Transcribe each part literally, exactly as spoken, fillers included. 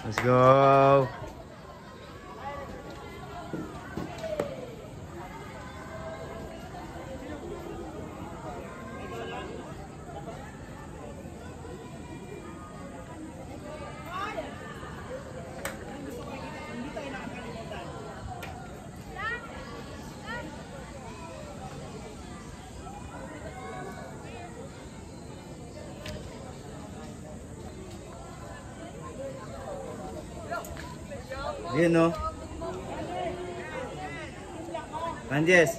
Let's go. Yun no. Anjes.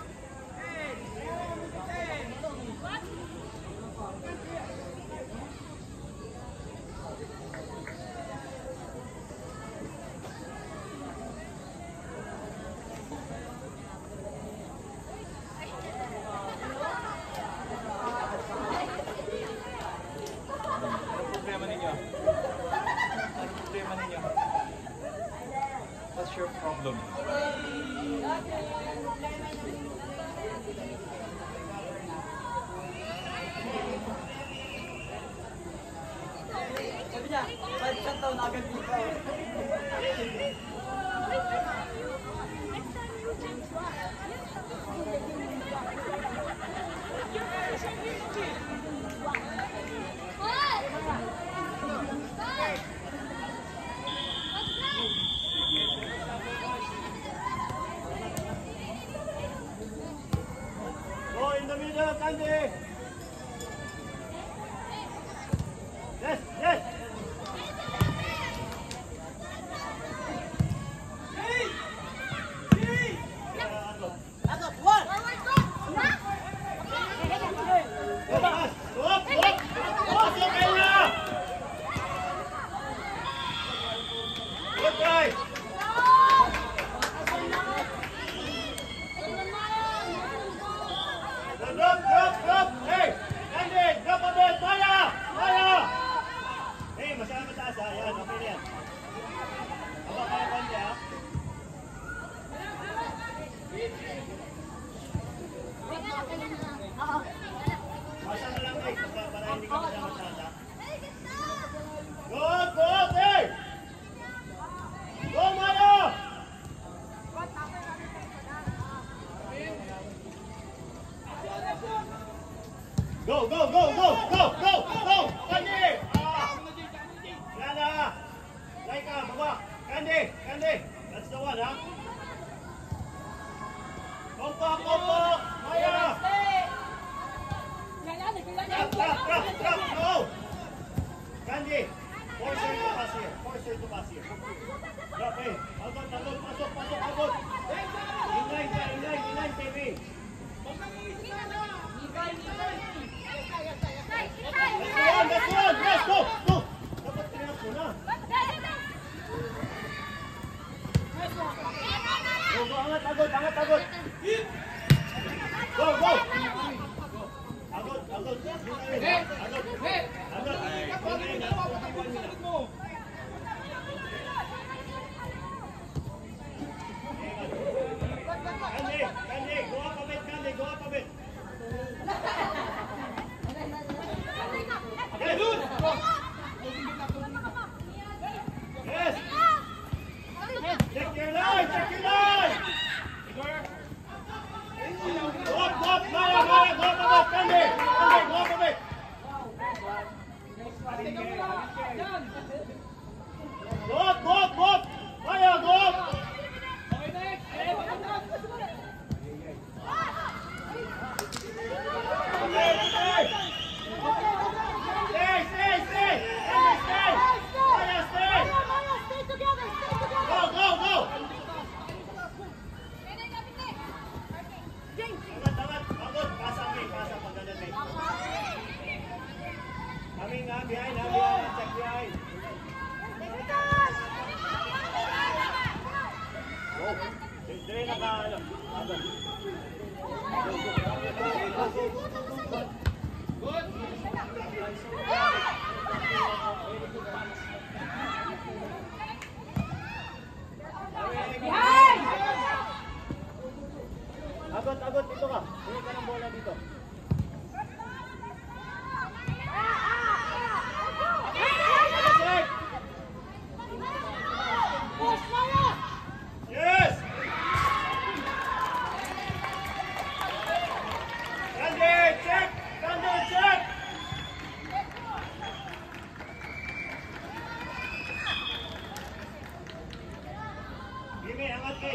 What's your problem? Sabi niya, five shutdown agad dito. Go in the middle, Candy. Yes, yes. Good guy. Drop, drop, drop. Hey, Candy, drop a bit. Maya, Maya. Hey, masyadong mataas ha. Yan, okay na yan. Haba kayo, Candy ha. Masa na lang eh, para hindi ka masyadong mataas ha. Go, go, hey. Go, Maya. Go, go, go, go, go, go, go, Candy! Ah. Yana! Laika, baba! Candy, Candy! That's the one, ha? Kompo, kompo! Maya! Drop, drop, drop, drop, go! Candy! Force her to pass here, force her to pass here. Drop, eh! Agad, agad, pasok, pasok, agad! Inline ka, inline, inline, T V! That's one, that's one, yes, go, go! Dapat tinap mo na. Go, go, angat, agad, angat, agad. Go, go! Agad, agad, agad, agad. Candy, Candy, go up a bit, Candy, go up a bit. Yes, good. Yes. Check your line, check your line. Okay.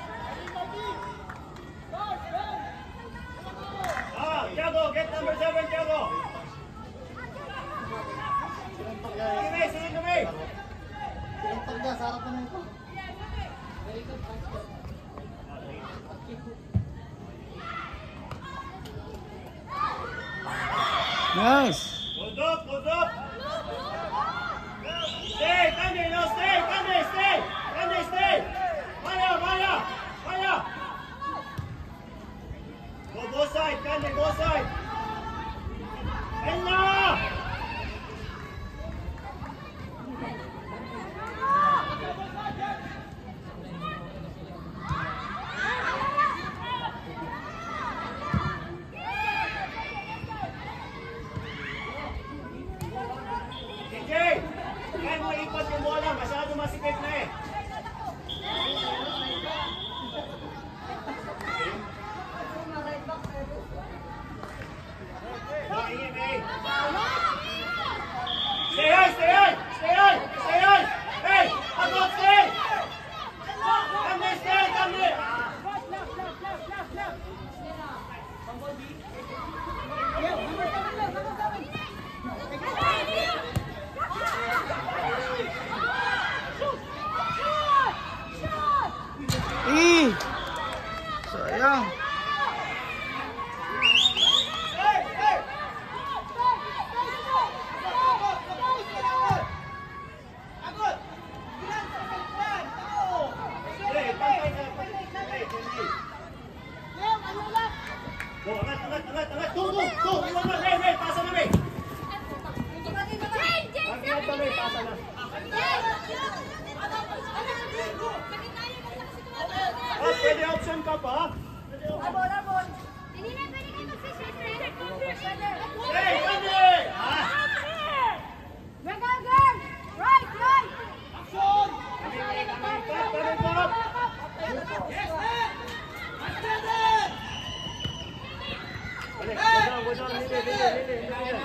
Ah, Thiago, get number seven, Thiago. Sige, May, sige ka, May. Nice. Hold up, hold up. Stay, Kandi, no, stay, Kandi, stay. Kandi, stay. Maya, Maya, Maya. Go both side, Kandi, both side. Ella! Okay, kaya mo ipat yung bola, masyado masikip na eh. Maingin eh. Stay on, stay on, stay on, stay on. Hey, Agod, stay. Kandi, stay, Kandi. Ih. Sayang. Hey, hey. Hey, pantay ka, pantay ka. Hey, Kandi. Go, angat, angat, angat, angat. Go, go, go. Iwan mo, May, May, pasa na, May. Angat na, May, pasa na. Ah, pwede option ka pa? Pwede option. Hey, Kandi! Ah! Balik, go down, go down. Lili, lili, lili, lili.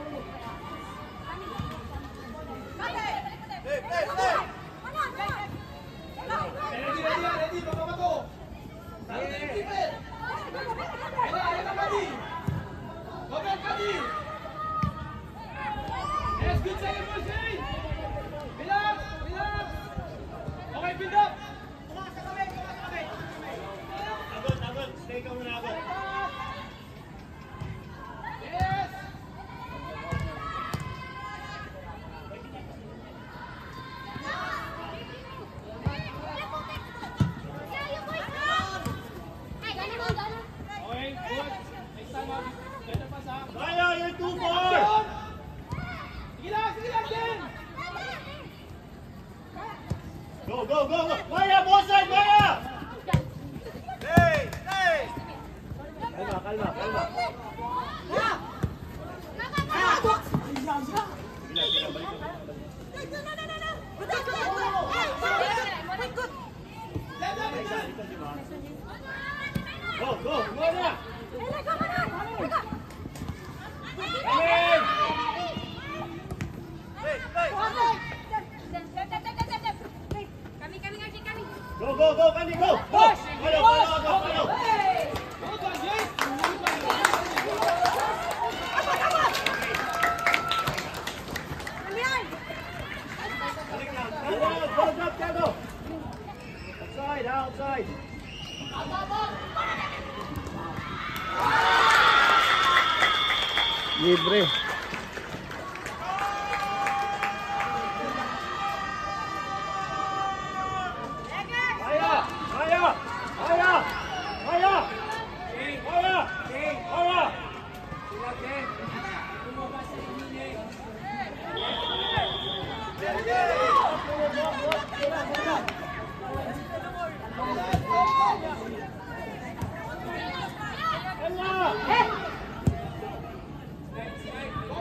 Agad, agad. Stay ka muna, agad. Maya, you're too far! Go, go, go, go! Maya, both side, Maya! Hey, hey! Kalma, kalma, kalma. Bila, bila, balik ko. Go, go, go na! Amen! Kami, kami, kami, kami. Go, go, go, Kandi, go! Go! Follow, follow, go, follow! Balik lang. Go, go, drop, Thiago! Outside, outside! Libre. Maya! Maya! Maya! Maya! Maya! Maya! Ella!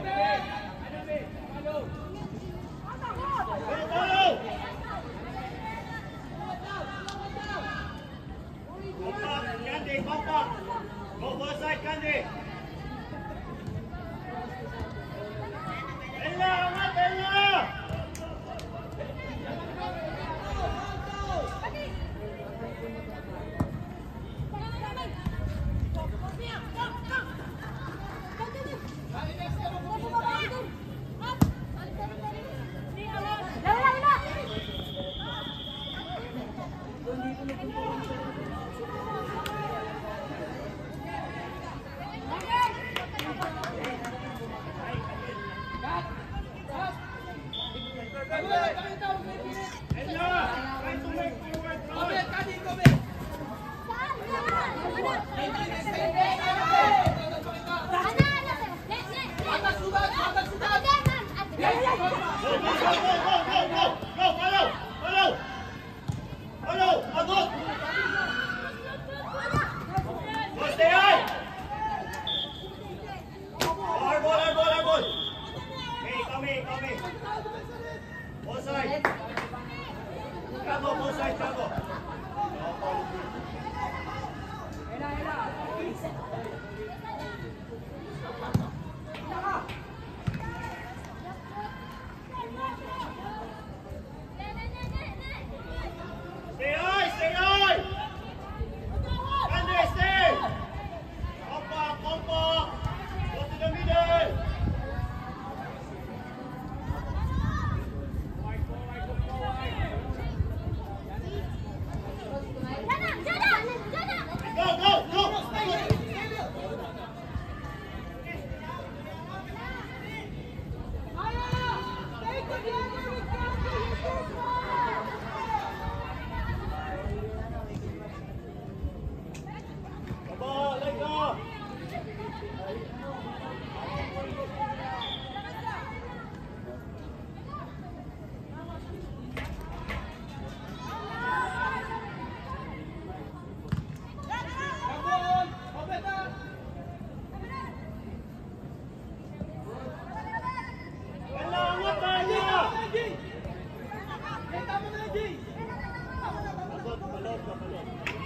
Try to make forward run. Go, go, go, go, go, go, go, follow, follow, follow, Agot. Go, stay high. Our ball, our ball, our ball. Hey, come here, come here. Both sides. Trago, both sides, Trago. Stay high, stay high. Andre, stay. Compact, compact. Go to the middle. Go, go, go. Come on, let go. Kailangan tayo. Agot, balot, balot.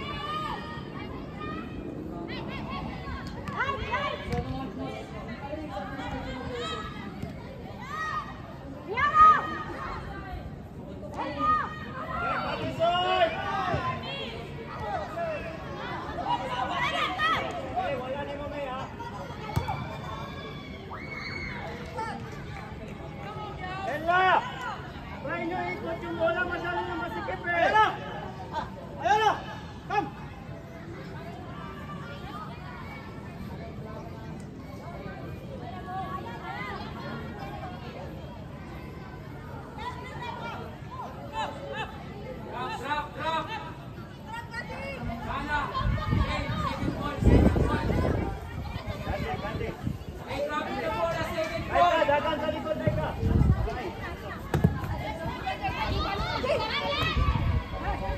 Dagan sa likod, Daika.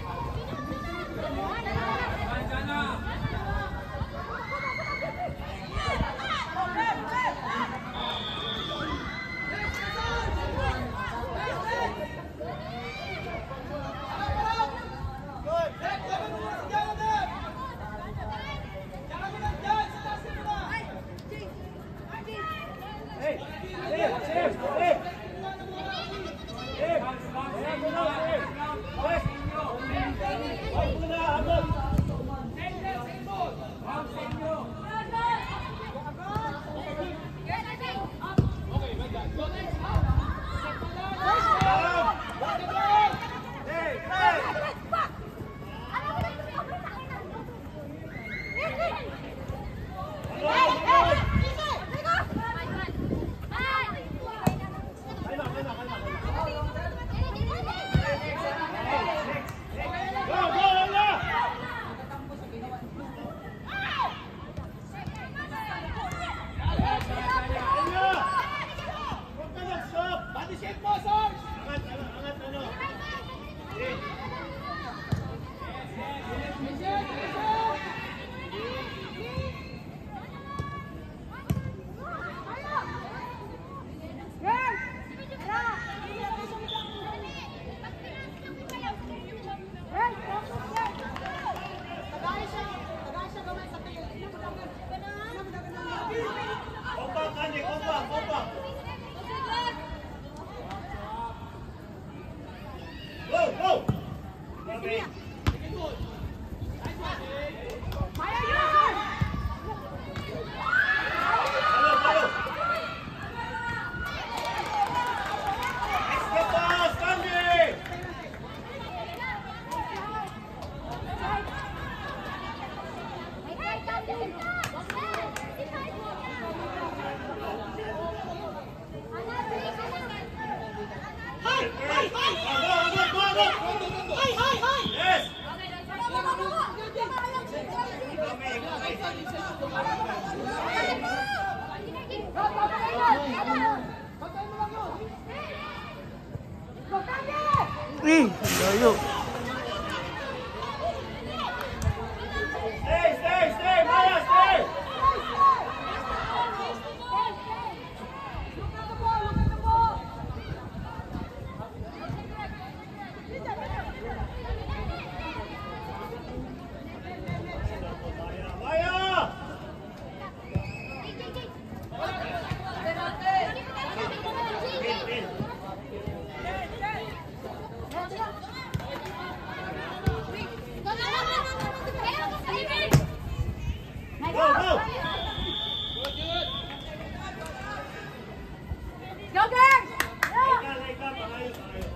Eh, layo. Stay, stay, stay, Maya, stay! Maya! Go, go! Go, girls! Laika, laika, pangayos, pangayos.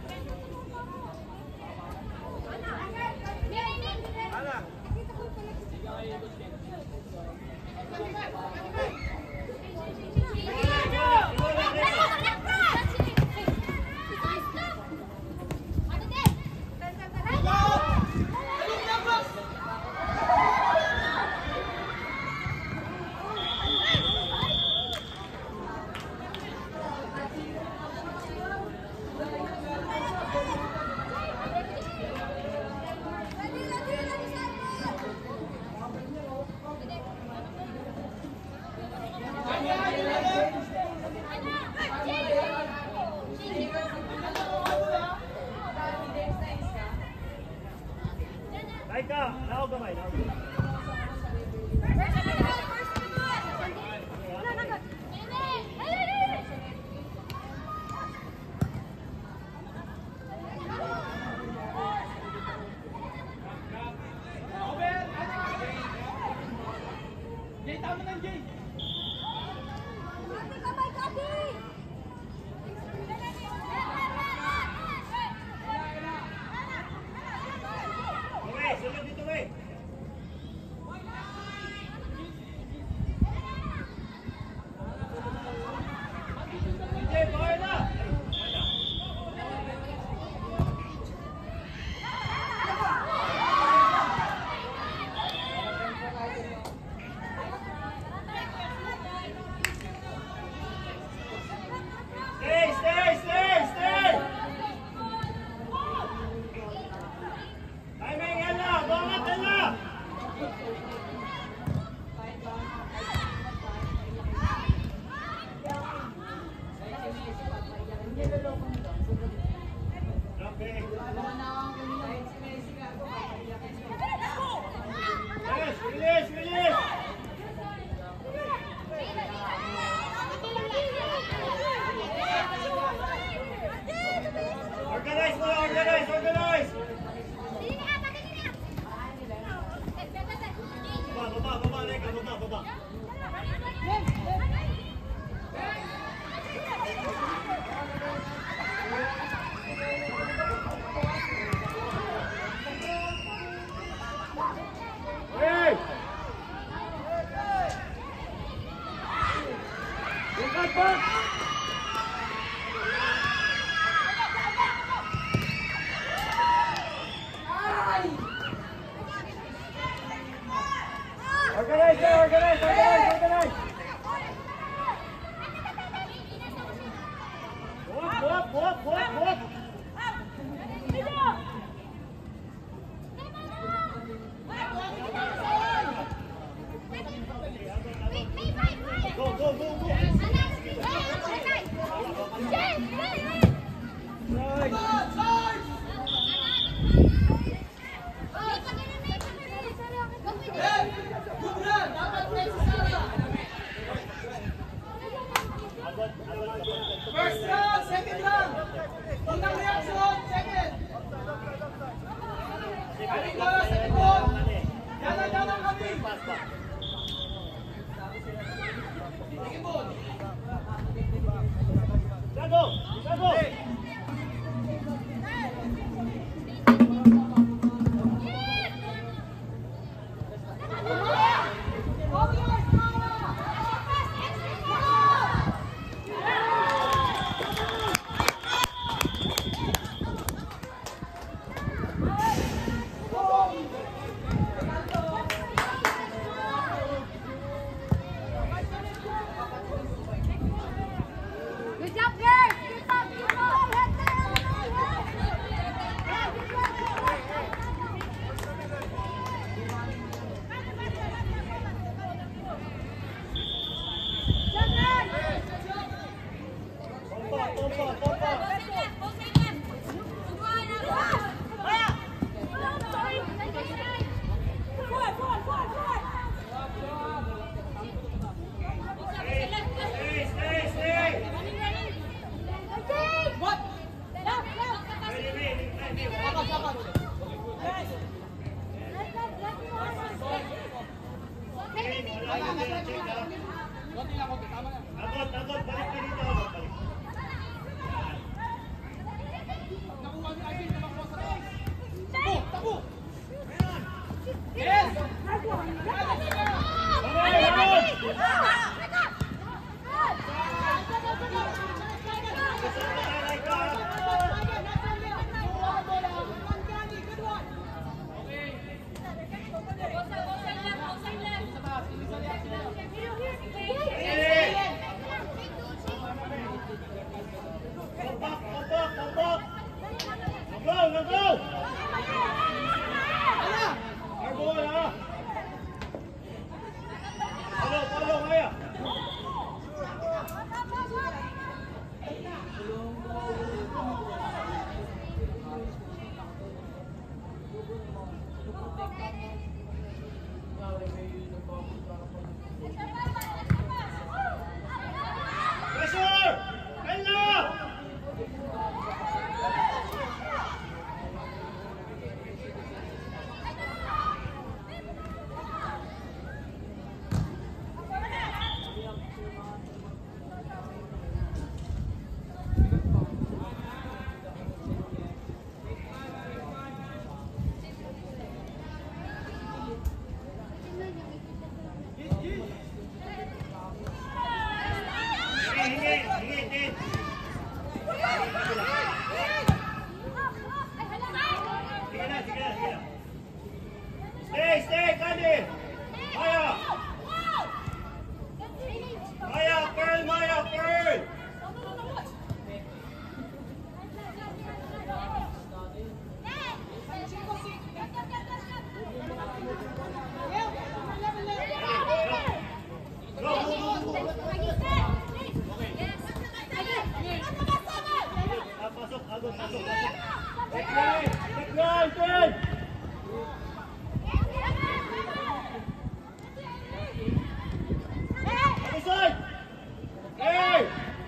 Laika, naog gamay, naog gamay. Okay, sunod dito, wey. Hindi, bawal na. Stay, stay, stay, stay. Timing, Ella. Bangat, Ella. Okay. Yes, release, release. Organize mo, organize, organize. Baba, baba, baba, Laika, baba, baba. Hey! Tingkat back! Organize, organize, organize, organize! Walk, walk, walk, walk, walk! Go, go, go, go! First round, second round. Unang reaction, second. Kaming bola sa likod. Yanan, yanan kami. Sige po. Jago! Jago! Tayo din ang check ha. Agot, agot, balik ka dito. Agot, balik. Stay, stay, Candy! Maya! Maya, Pearl, Maya, Pearl! Pasok, agos, pasok, pasok. Take line, take line, take! Side! Hey!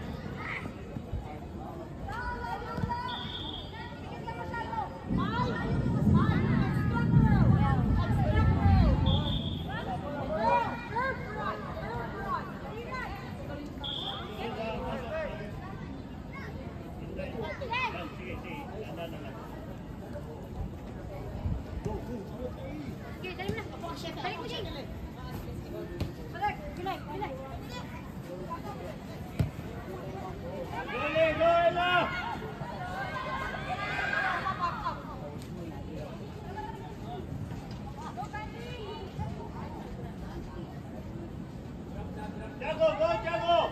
Tiago, go Tiago!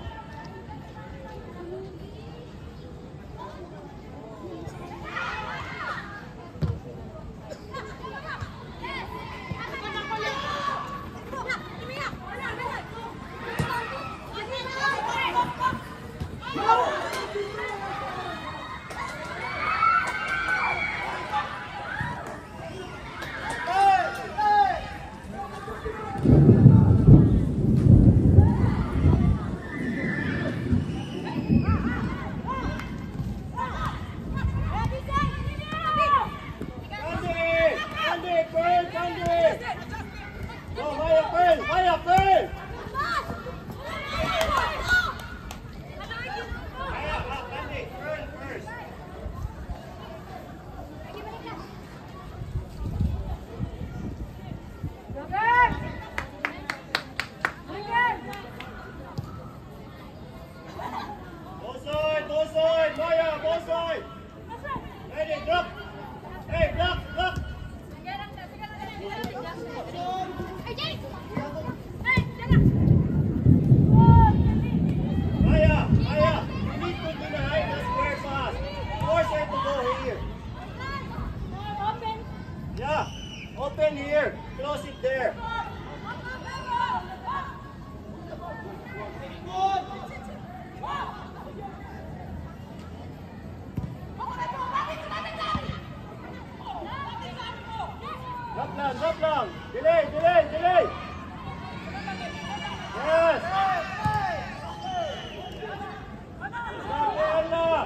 Open here, close it there. Drop lang, drop lang. Delay, delay, delay. Yes. Stop,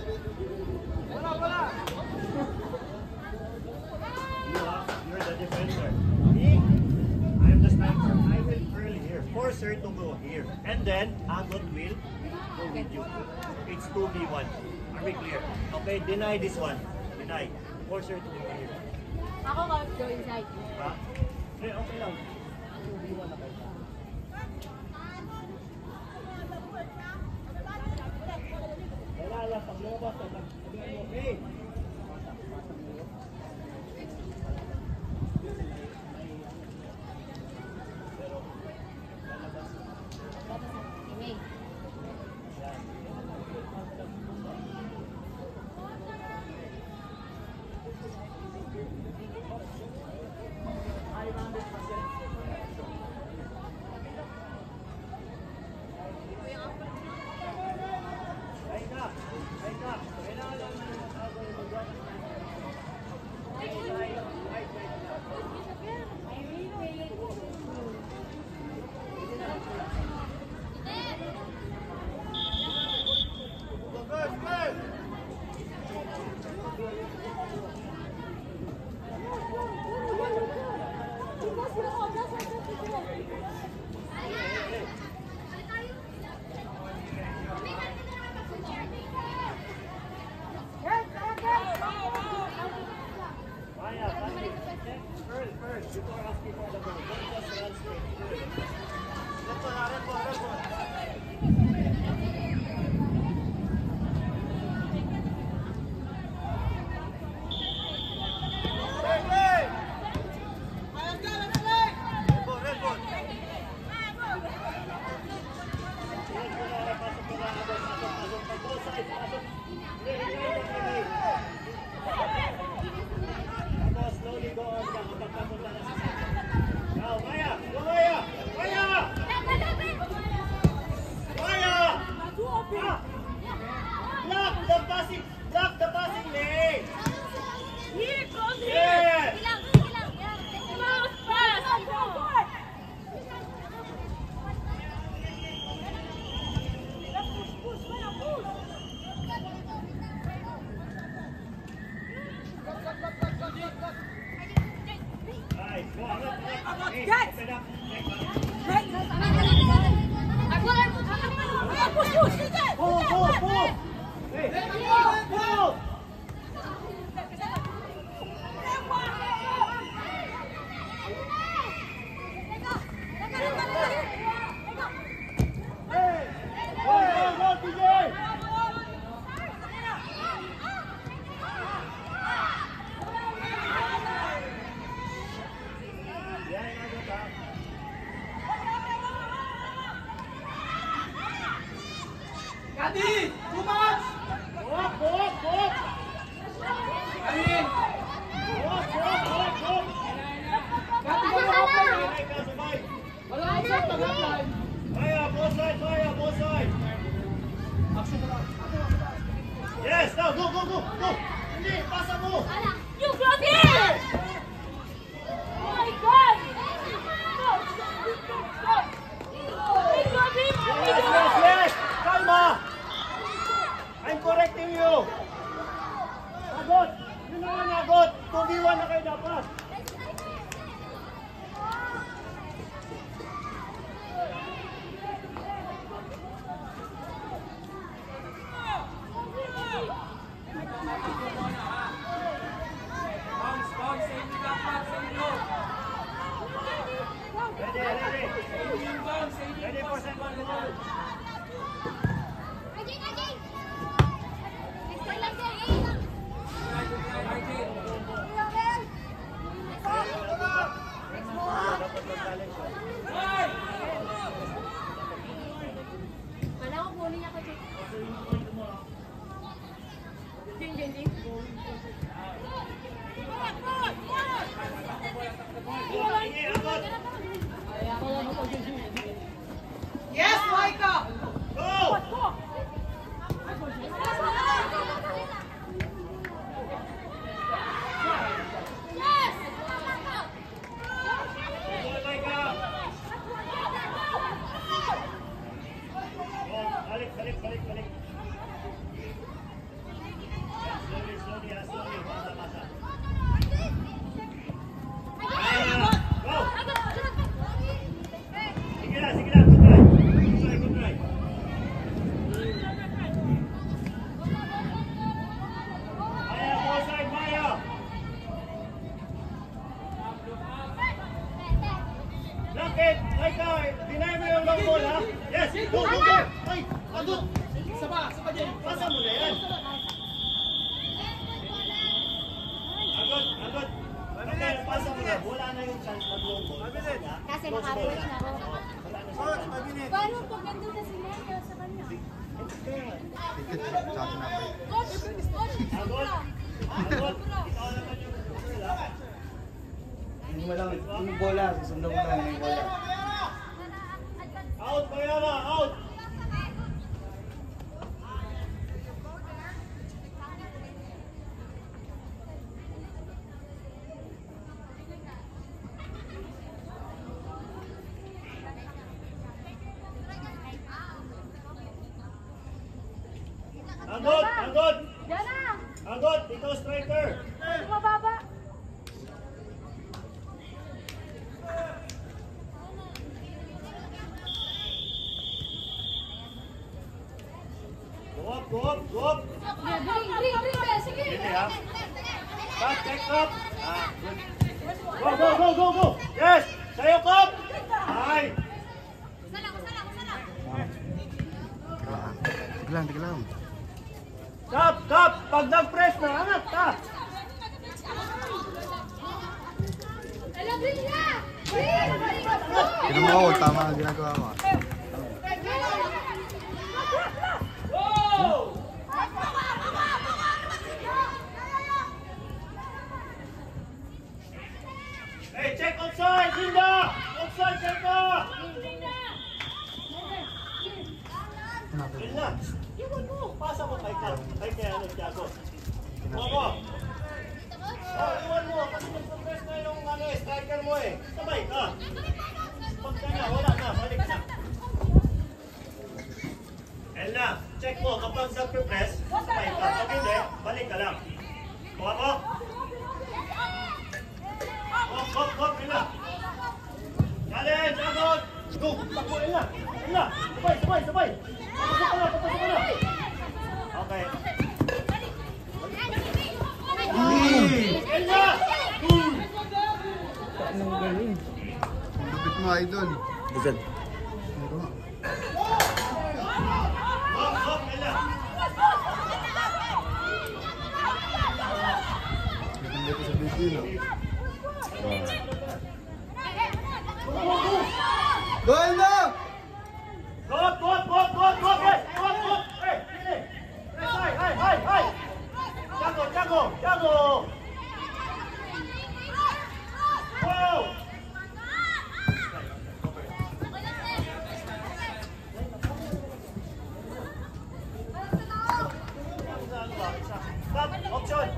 You are, you're the defender. Me, I'm the sniper. I will curl here. Force her to go here. And then, Agot will go with you. It's two v one. Are we clear? Okay, deny this one. Deny. Force her to go here. Ako ka, go inside. Ha? Okay, okay lang. two v one na kayo. Wala lang, pag lumabas, okay. Amen. Gadi! Too much! Walk, walk, walk! Gadi! Walk, walk, walk, walk! Gadi, wala ka pa! Sabay ka, sabay! Wala ka sa tagaplan! Maya, both side, Maya, both side! Action na lang! Yes, now, go, go, go, go! Hindi, pasa mo! You got it! Oh my God! We got him! Yes, yes, yes! Kalma! I'm correcting you! Agot! Yun naman, Agot! two v one na kayo dapat! Bounce, bounce! Sa inyo dapat! Sa inyo! Ready, ready! Yung bounce! Sa inyo! Ready for second goal! Ajay, Ajay! Next one lang sir, eh! Dapat mag-challenge siya. Kala ko kunin niya ko, Jay. Jing, jing, jing. Sige, Agot! Yes, Maika! Go! Yes! Go, Maika! Go, balik, balik, balik, balik. kasi naka-approach na ako. Coach, mag-init. Paano pag nandun na si Mario sa kanya? Tikit, sa atin na ba? Coach! Coach! Agot! Agot! Ikaw naman yung sila. Hindi mo lang, yung bola, susundan mo lang yung bola. Out, Bayama! Out! Agot! Agot! Yan na! Agot! Ikaw striker! Kasi mababa! Go up! Go up! Go up! Sige, bring, bring, bring, bring! Sige! Sige ha! Back, check up! Ah, good. Go, go, go, go, go! Yes! Sayo, Kop! Ay! Tiglang, tiglang. Kap, kap! Pag nag-press na, anak ka! Ala, bring na! Bring! Tignan mo ako, tama ang ginagawa mo. Hey, check outside, Linda! Outside, check up! Linda, iwan mo. Pasa mo kay Kap. Kay kay ano, Tiago. Iwan mo. Oh, iwan mo. Kasi nag-press na yung ano, striker mo eh. Sabay ka. Pag ka na, wala na. Balik ka na. Elna, check mo. Kapag nag-press, sabay ka. Pag hindi, balik ka lang. Kuha mo. Hop, hop, hop, Elna. Challenge, agad. Go, takbo, Elna. Elna, sabay, sabay, sabay. Papasok ka na, papasok ka na. Okay. Elna! Anong galing? Ang lupit mo, idol. Bugad. Meron nga. Hop, hop, Elna. Ganda sa video, no? Goal na! Go up, go up, go up, go up, go up, yes! Go up, go up! Hey, hey, hey, hey, hey, hey! Tiago, Tiago, Tiago! Go! Stop, option!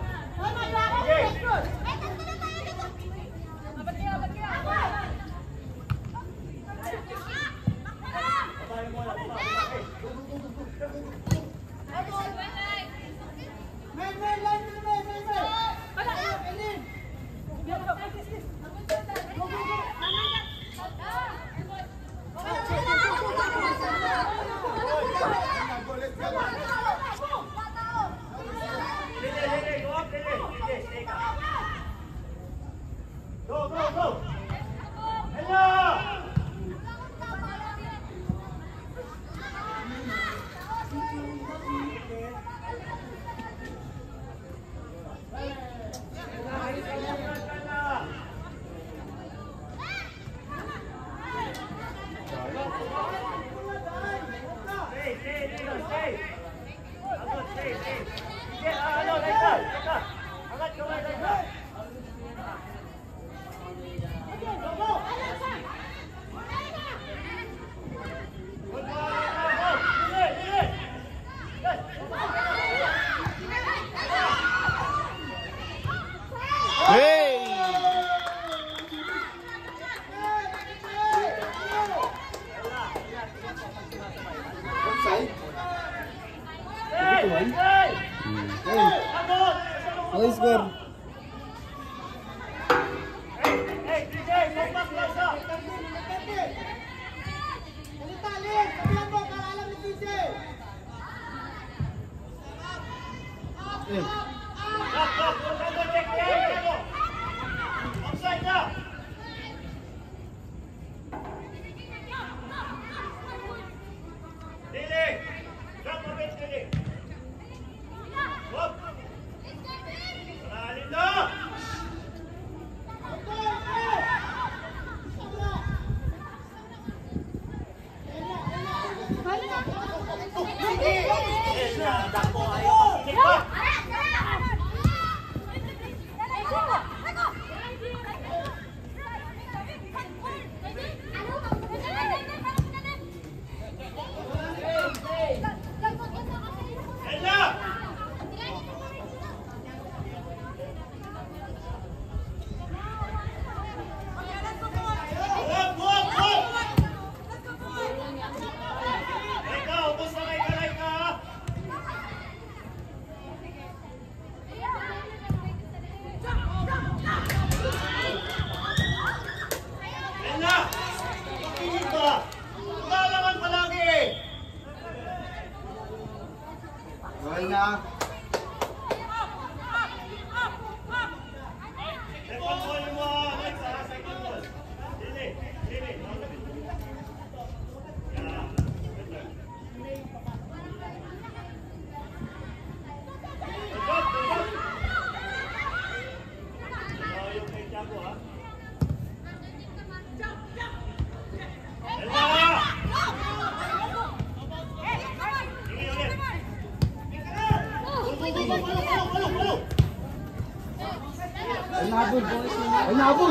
Go, go, go! Ella! Stay, stay, stay, stay. Agad, stay, stay. Sige, ano, Laika, Laika. Agad, kamay, Laika. Hey! Outside? Hey, hey! Hey! Agad! Ano score? Hey, hey, D J, go back, Laika. Eh, Stop, stop, Tiago, check, Tiago. Offside na. Dili. Drop a bit, Dili. Hop. Malalim na. Second ball mo, Alex, ha? Second ball. Dili, dili. Yeah. Good job, good job. Oh, yung kay Tiago, ha? Ella! Sige ulit. Go, go, go, go, follow, follow, follow, follow. Ay, nabol, boys. Ay, nabol.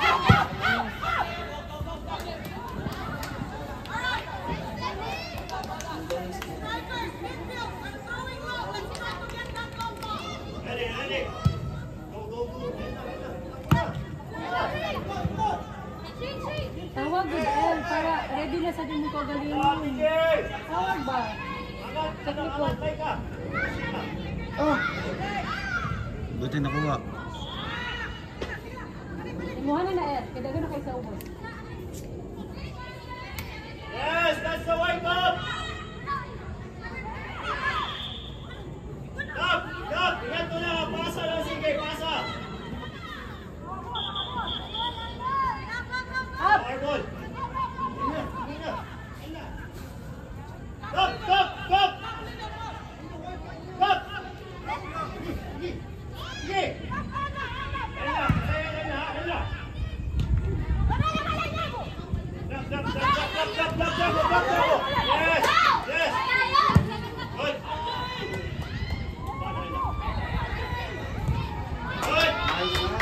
Ready, ready. Go, go, go. Tawag good El para ready na sa din mo Ah, galingon. Miguel! Tawag ba? Angat, angat, angat, tay ka. Oh! Buti nakuha. Imuha na na El, kaya na kayo sa ubos. Yes, that's the way, Bob! Stop! Stop! Ingat mo na! Pasa lang, sige! Pasa! Up! Ball! Stop! Stop! Stop! Stop! Sige! Ella! Saya Ella! Ella! Drop, drop, drop, drop, drop, drop, drop, drop, drop! Yes! Yes! Good! Paano Ella? Good!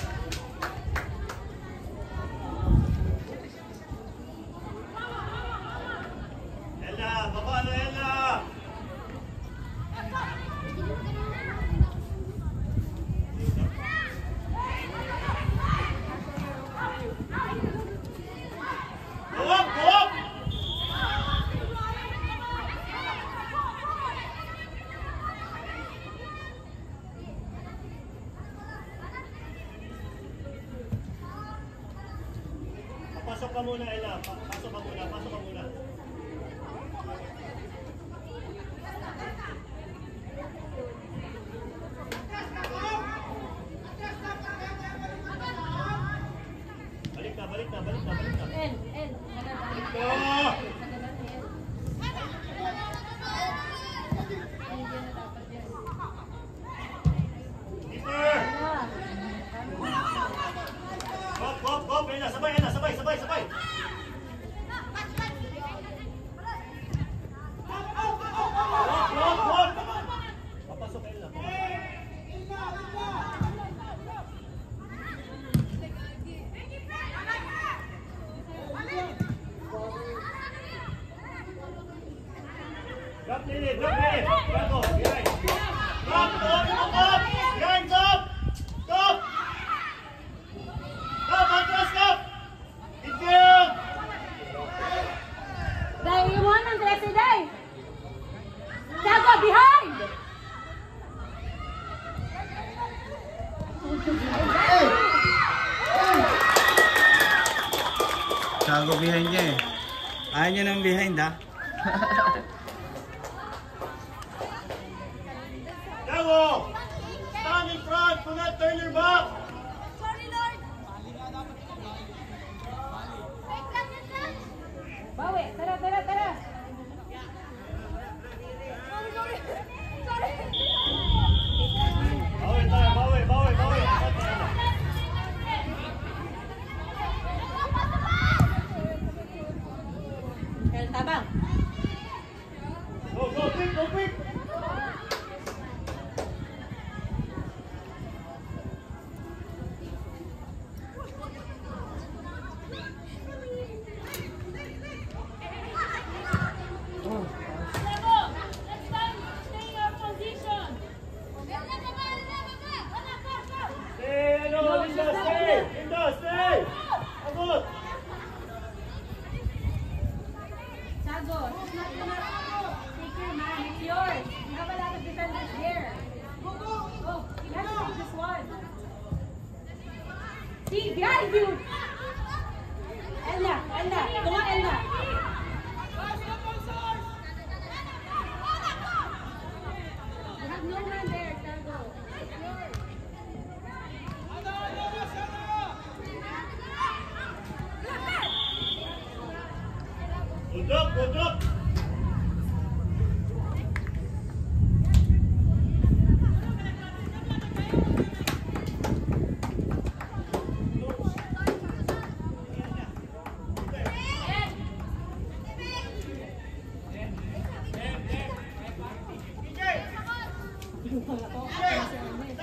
Ella! Baba na Ella! Go up! Go up! Pasok ka muna, Ella. Pa- Pasok ka muna, pasok ka muna. Balik na, balik na, balik na, balik na. El, El, nagagalit. Go! Nagagalit ni El. Hindi na dapat yan. Keeper! Ah. Hop, hop, hop! Ella, sabay, Ella, sabay, sabay, sabay! Hop, hop, hop! Papasok, Ella. Drop Lily, drop Lily. Drop, behind. Drop, drop, drop. Behind, stop. Stop. Stop, atras, stop. Ityong. Dahil imuha ng dress ni Day. Tiago, behind! Tiago behind niya eh. Ayaw niya ng behind ha. Tiago, stand in front. Do not turn your back. Sorry, Lord! Bawi, tara, tara, tara! Sorry, sorry! Sorry! Bawi tayo, bawi, bawi, bawi. El, tabang! Go, go, quick, go, quick. Stay, ano, Linda, stay. Linda, stay. Abot. Tiago, it's not gonna take your man, it's yours. You have a lot of defenders there. Go, go! Go! You have to take this one. See, behind you! Ella, Ella, come on, Ella! You have no man there, Tiago. It's yours. ko. Ako na si Ernest.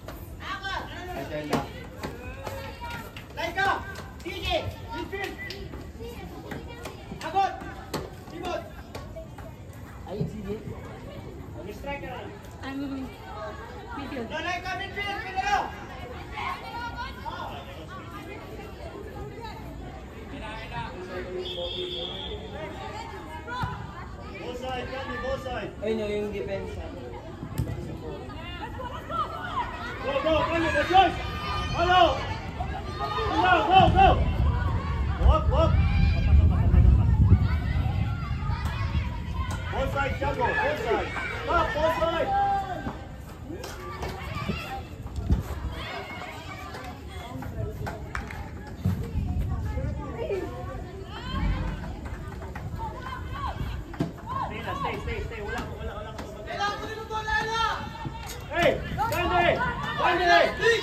Laika! Sige! Midfield! Agot! Ibot! Ayun, sige. Striker lang. I'm midfield. Laika! Midfield! Pinalo! Both side, Candy, both side. Ayun yung yung defense. Go, go, Candy, that's yours. Follow. Go, go, go. Walk, walk. Both side, Chago, both side. Stop, both side. Stay, stay, stay. Wala, wala, wala. Hey, Candy! Candy!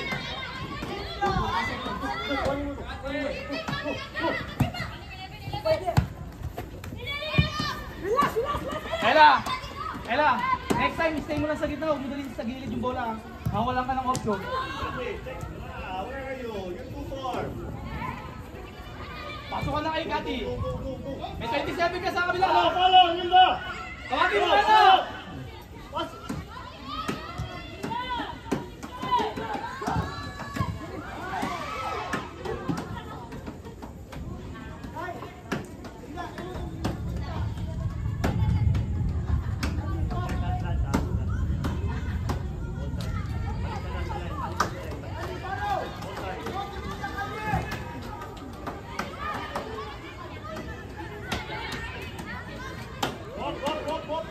Ella! Ella! Next time, stay mo lang sa gitna. Huwag mo dalhin sa gilid yung bola. Mawalan ka ng option. Candy, take, ah, where are you? You're too far. Pasok ka na kay Kati. Go, go, go, go. May twenty-seven ka sa kabila. Follow, follow, Nilda! Kawati mo Follow, na! follow. Pass. Walk, walk, walk, walk.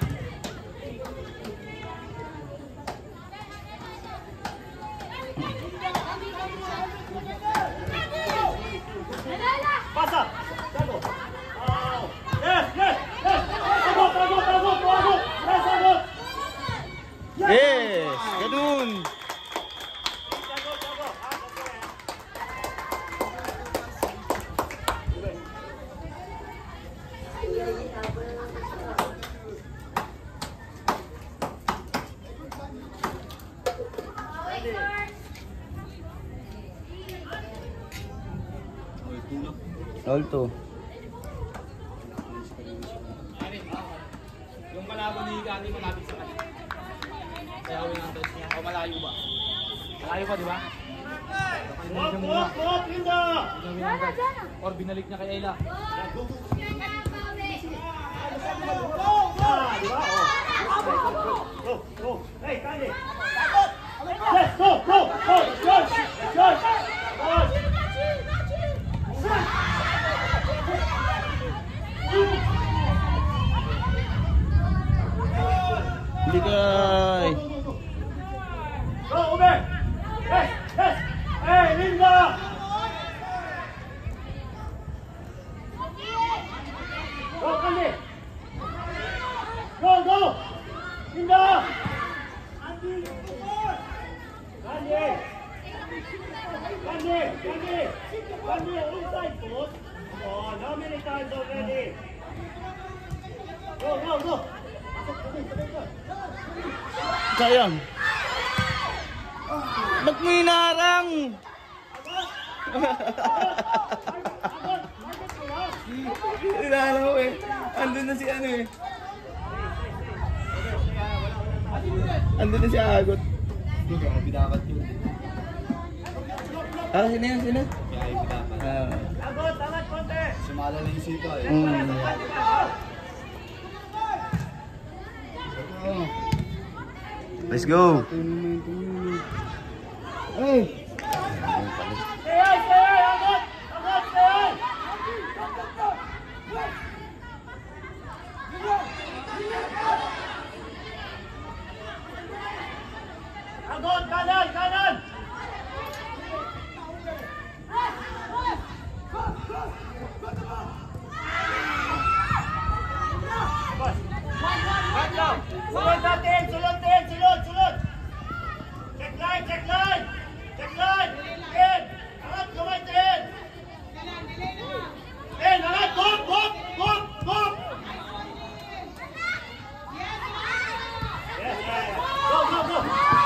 Pasa! Tago! Oh! Yes! Yes! Yes! Tago! Tago! Tago! Tago! Yes! Tago! Yes! Ganun! Tago! Tago! Ah, okay. Alto. Yung kalaban ni Kati malapit sa kanya. Kaya gawin ang touch niya. O malayo ba? Malayo pa, di ba? Walk! Walk! Walk! Linda! Gawin ang touch. Or binalik niya kay Ella. Ah, di ba? Oh. Go! Go! Hey, Candy! Yes! Go! Go! Go! George! George! George! Bigay! Go, Ube! Yes! Yes! Hey, Linda! Go, Candy! Go, go! Linda! Candy! Candy! Candy! Candy, inside, boss! Come on, how many times already? Go, go, go! Sayang! Ba't mo hinarang? Hinarang ko eh. Andun na si ano eh. Andun na si Agot. Binakat yun. Ah, sino yan? Sino? Ah. Agot, angat konti! Sumala na yung sito eh. Let's go! Hey! Stay high, stay high, Agot! Agot, stay high! Agot, kanan, kanan! Bas. Back down. Sulod natin, sulod din, sulod, sulod! Check line, check line! Check line! In! Angat, kamay, in! In, angat, gop, gop, gop, gop! Yes, yes, yes. Go, go, go!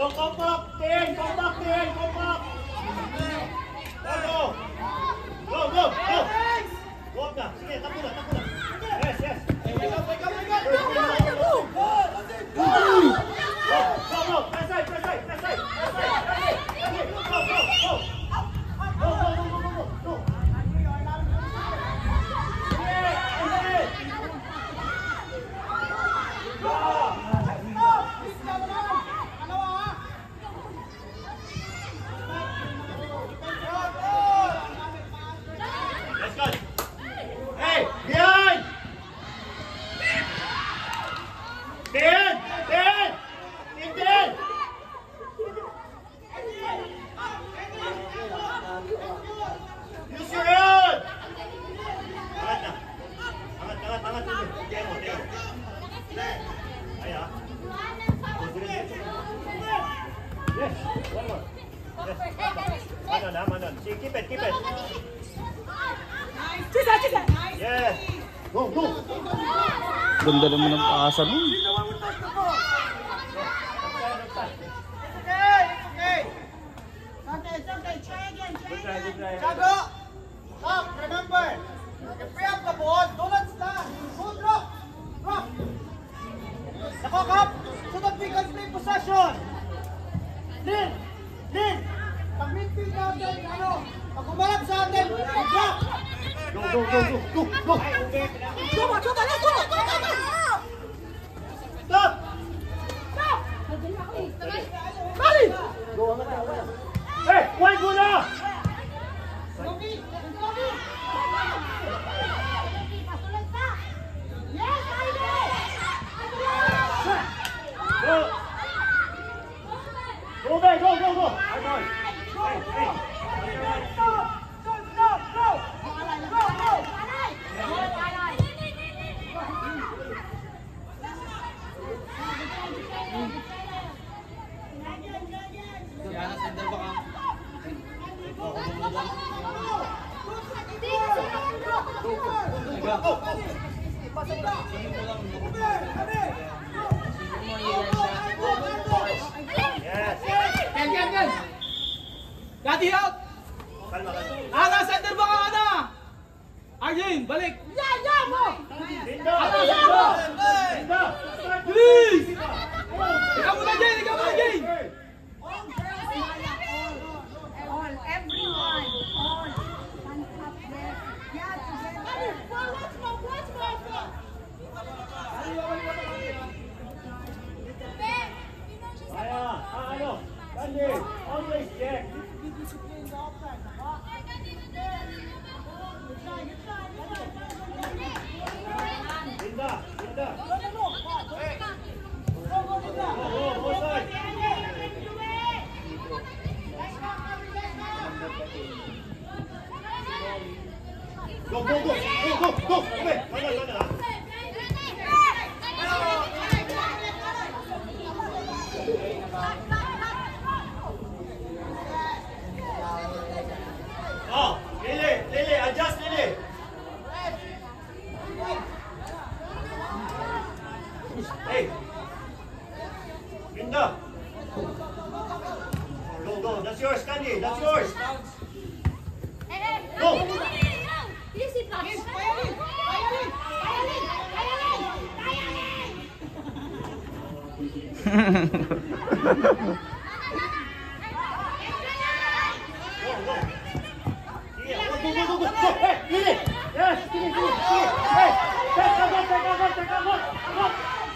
Go, compact! Ten! Compact! Ten! Compact! Go, go! Go, go! Go! Go up na! Sige, tapo na, tapo na! Yes, yes! Wake up, wake up, wake up! Go, go, go! Go, go! Press side, press side, press side! Press side! Go, go, go! Go! Go, go, go, go, go! Go! Let's go! Hey! Behind! Ten! Ten! In ten! Use your hand! Angat na. Angat, angat, angat. Tiyan mo, tiyan mo. Ay, ah. Yes, one more. Yes. Manon, ah, Manon. Sige, keep it, keep it. Chisa, chisa. Yes. Go, go. Ganda naman ng paasa nun. Okay, okay. Okay, it's okay. Try again, try Good try, good try. Chago! Stop, remember. If we have the ball, do not stand. Go drop. Drop. Nako, Kap. So that we can play possession. Lin! Lin! Pag midfield natin, ano? Pag umalap sa atin, drop. Go, go, go, go, go, go. Chupa, chupa, let's go! Go, go, go! Stop! Bali! Hey, wide mo na! Logi! Logi! Yes, Ivy! Go! Go, back, go, go, go! I'm on. Hey, hey. Stop! Stop! Stop! Go! Go! Go! Yana, sender ba ka? Yes. Yan, yan, yan! Got it out! Kalma, kalma. Ana, sender ba ka, Ana? Arjun, balik! Yeah, yeah, mo! Linda! Ana, Linda! Linda! Linda! Start to Please! play. Ikaw muna, Jane! Ikaw muna, Jane! All, everyone, all. Hands up there. Yeah, together. Well, let's go, let's go, let's go. Aya, ah, ano? Candy, always check. Linda, Linda. Go, go, go side. Go, go, go, go, go, go. Okay, mana, mana. Oh, Lily, Lily, adjust, Lily. Hey, Linda. Go, go, that's yours, Candy, that's yours. Go. Easy pass. Yes, Violin. Violin. Violin. Violin. Go, go. Yeah, go, go, go, go, go. Hey, Lily. Yes, Lily, Lily, Lily. Hey, take a goal, take a goal, take a goal. Go.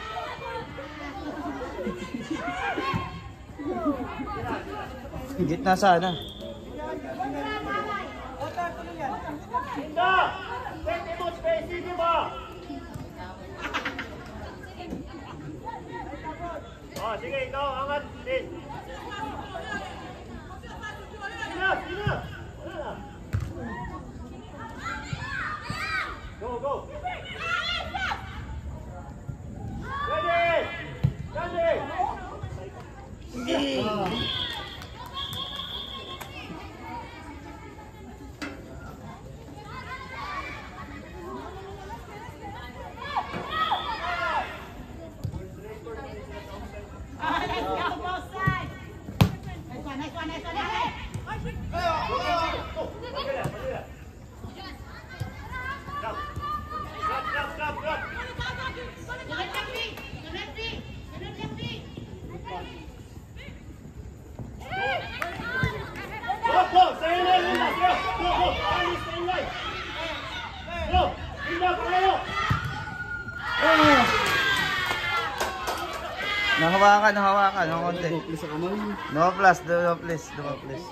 Gitna sana. Linda, take the most space, di ba? Oh, sige, ikaw, angat din. Sige na, sige na. Wala na. Go, go. Ready! Ready! Ah. Let's go, both sides. Drop. Drop, drop, drop, drop. Go, go, stay in line, Linda. Go, go, go. Andy, stay in line. Go, Linda, palayo. Nahawakan, nahawakan. Ng konti. Please sa kamay. No plus, no plus, no plus.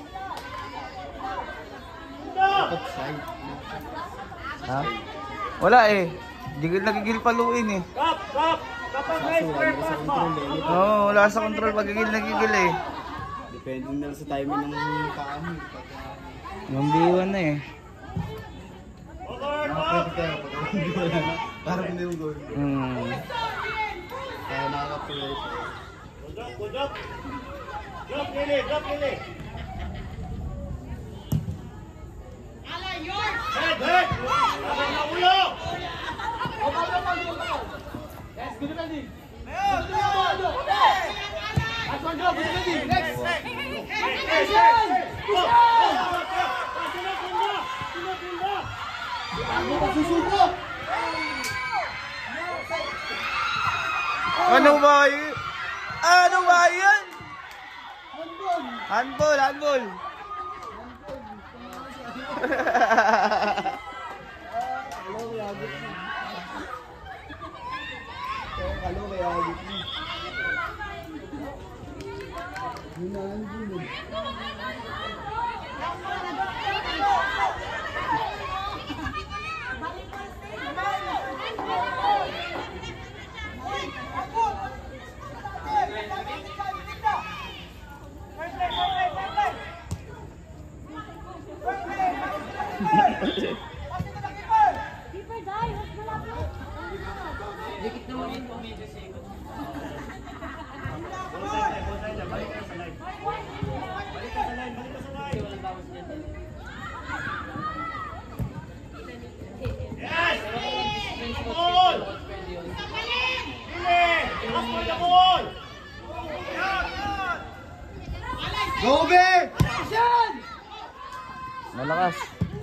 Linda. Side. Ha? Wala eh. Gigil nagigil paluin eh. Drop, drop. Kapag may square pass mo. Oo, oh, wala sa control pag gigil nagigil eh. Depende na lang sa timing ng paan. Mambiwan na eh. Over, Nakapwede top. tayo pag hindi wala na. Parang hindi yung goal. Hmm. Kaya nakaka-play. Good job, good job. Drop, Lily, drop, Lily. Head, head. Laban na ulo. Yes, good defending. Last one drop, good defending. Next. Action! Go! Sunod, Linda. Sunod, Linda. Ano ka susuko? Ano ba yun? Ano ba yun? Handball, handball. Kalo kaya agit mo. Hinaan din eh. Keeper, dahil. Mas malapit. Balik ka sa line. Balik ka sa line, balik ka sa line. Yes! Ball! Lili! Pass mo the ball! Go, be! Malakas.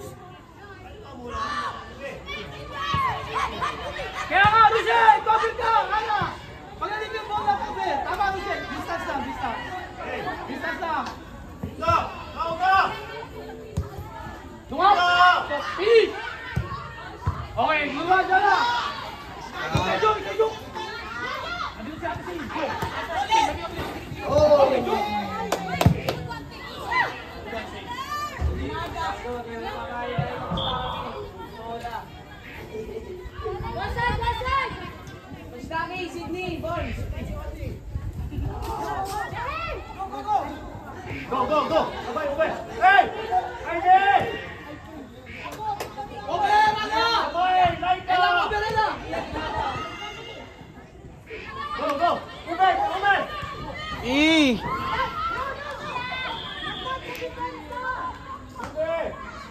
Kaya nga, Michelle! Cover ka! Ano? Pagaling yung bola, cover! Tama, Michelle! Distance lang, distance. Distance lang. Go! Go, go! Tungap! Go! Finish! Okay, luwa dyan na! Ikajok, ikajok! Andun si Ate Sin. Go! Oh! Wasan, wasan! Dami, Sydney, boys! Go, go, go! Sabay, sabay! Hey! Hey! Okay, mga! Sabay! Line ka! Kailan cover na! Go, go! Uber! Uber! Eh! Uber!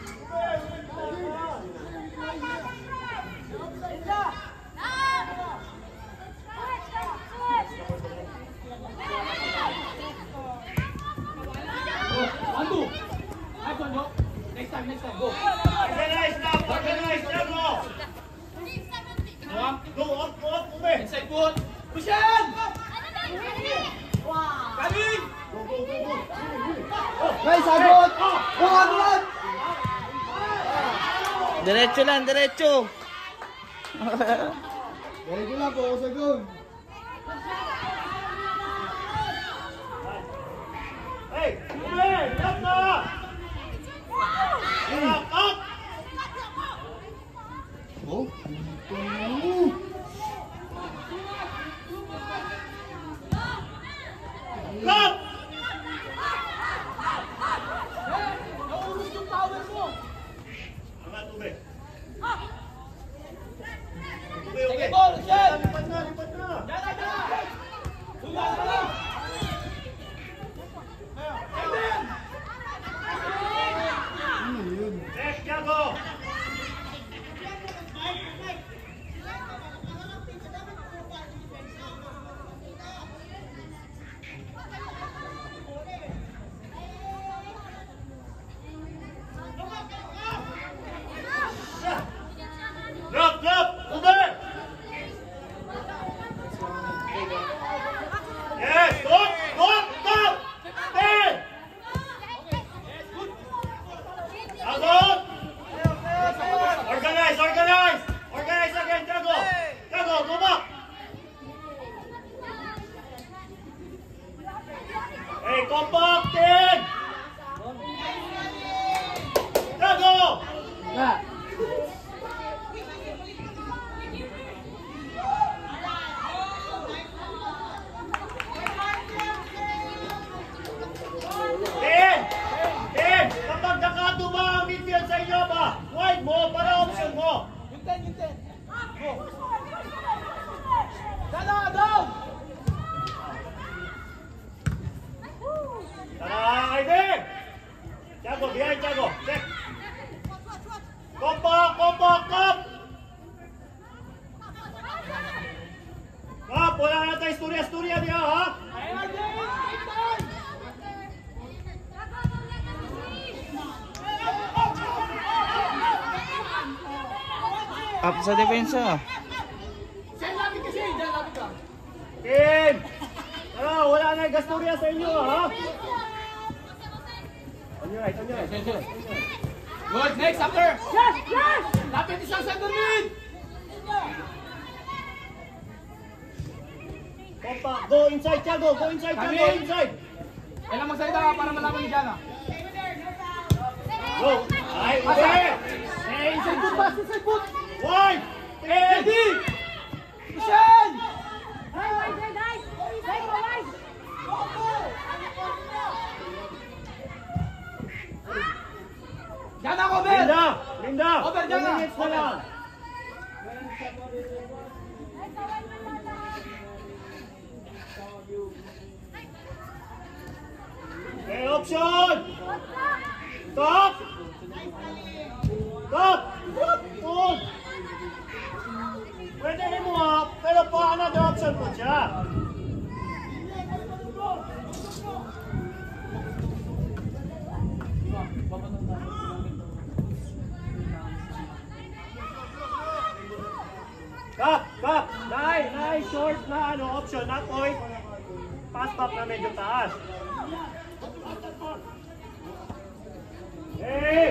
One, two! Next one, go! Next time, next time, go! Organize now! Organize now! Go! Tungap! Go up! Go up! Uber! Inside foot! Pushan! Galing! Go, go, go, go! Guys, sagot! One, one! Diretso lang, diretso. Ganito lang po ako sa goal. Hey! Uber! Up na! Up! Up! Oh? Up! Naurus yung power mo! Angat, Uber! Uber, Sige, Uber! ball, Shell! Lipat na! Lipat na! Yan na, yan na! Tugan ka lang! Kevin! Ano yun? Next, Thiago! ten, yung ten. Go. Dala, down! Tara, Ivy! Tiago, behind Tiago. Check. Kompak, kompak, kop! Kop, wala na tayo istorya-istorya niya, ha? Ayan, James! Take time! Up sa depensa. Send lapit kasi, dyan lapit ka. Team! Tara, wala na yung gastorya sa inyo, ha? On your right, on your right. Good, next, after! Yes, yes! Lapit isang center mid! Kompak, go inside, Tiago, go inside, Tiago, go inside! Kailan magsalita ka para malaman ni Jana? Go! Ay, okay! Eh, inside foot, pass, inside foot! One! Ready! Michelle! Hey, wide there, guys! Hey, go wide! Jana, cover! Linda! Linda! Over, Two Jana! minutes na lang. Okay, option! Stop! Stop! Stop! Pwede rin mo ha, pero pa another option po siya. Kap! Kap! Nai! Nai! Short na ano option, na point. Pass back na medyo taas. Hey!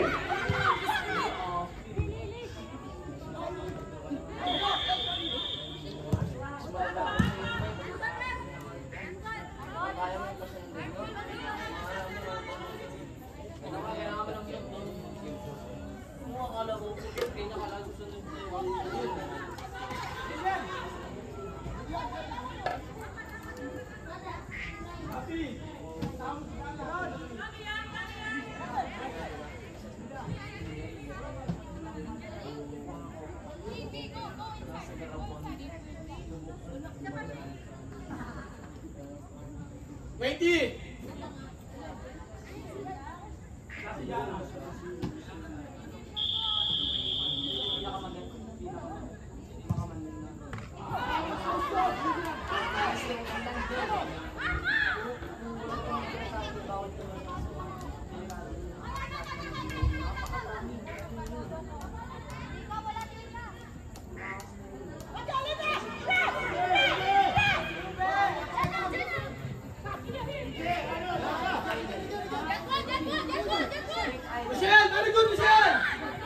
Twenty! Michelle! Very good, Michelle!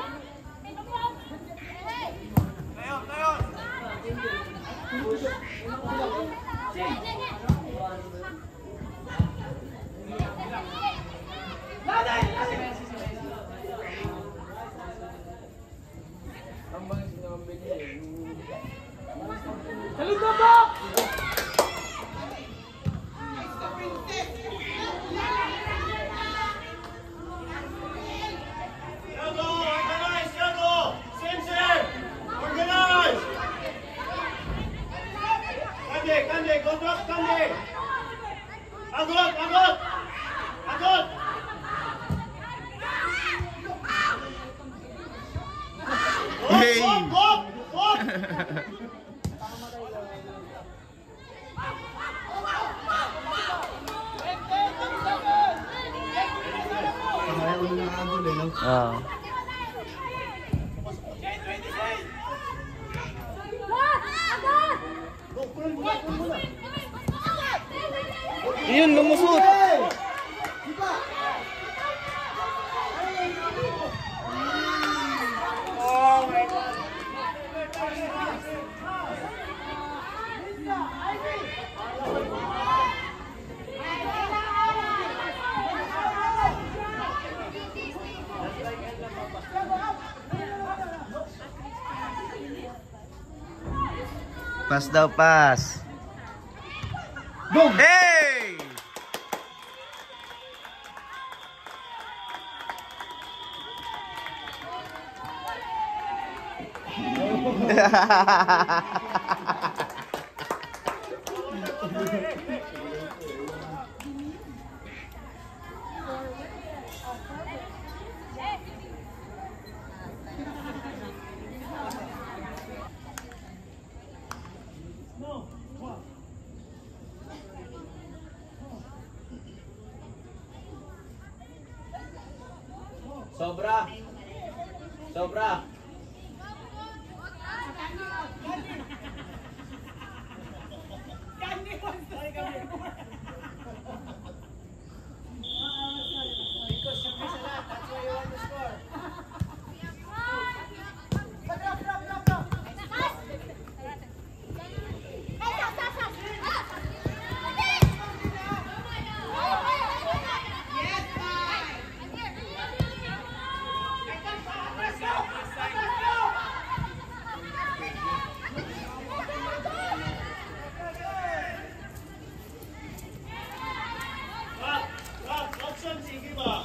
Salud mo po! Tiago! Organize! Tiago! Sincere! Organize! Kande! Kande! Contract! Kande! Agot! Agot! Agot! Hey! Hop! Hop! Hop! Kaya ulo na agol eh, no? Ah. Yun, lumusot. Pass daw, pass. Boom! Hey! Sobra. Sobra. Because you miss a lot, that's why you want to score. Drop, drop, drop, drop. Drop, drop, option, sige ba?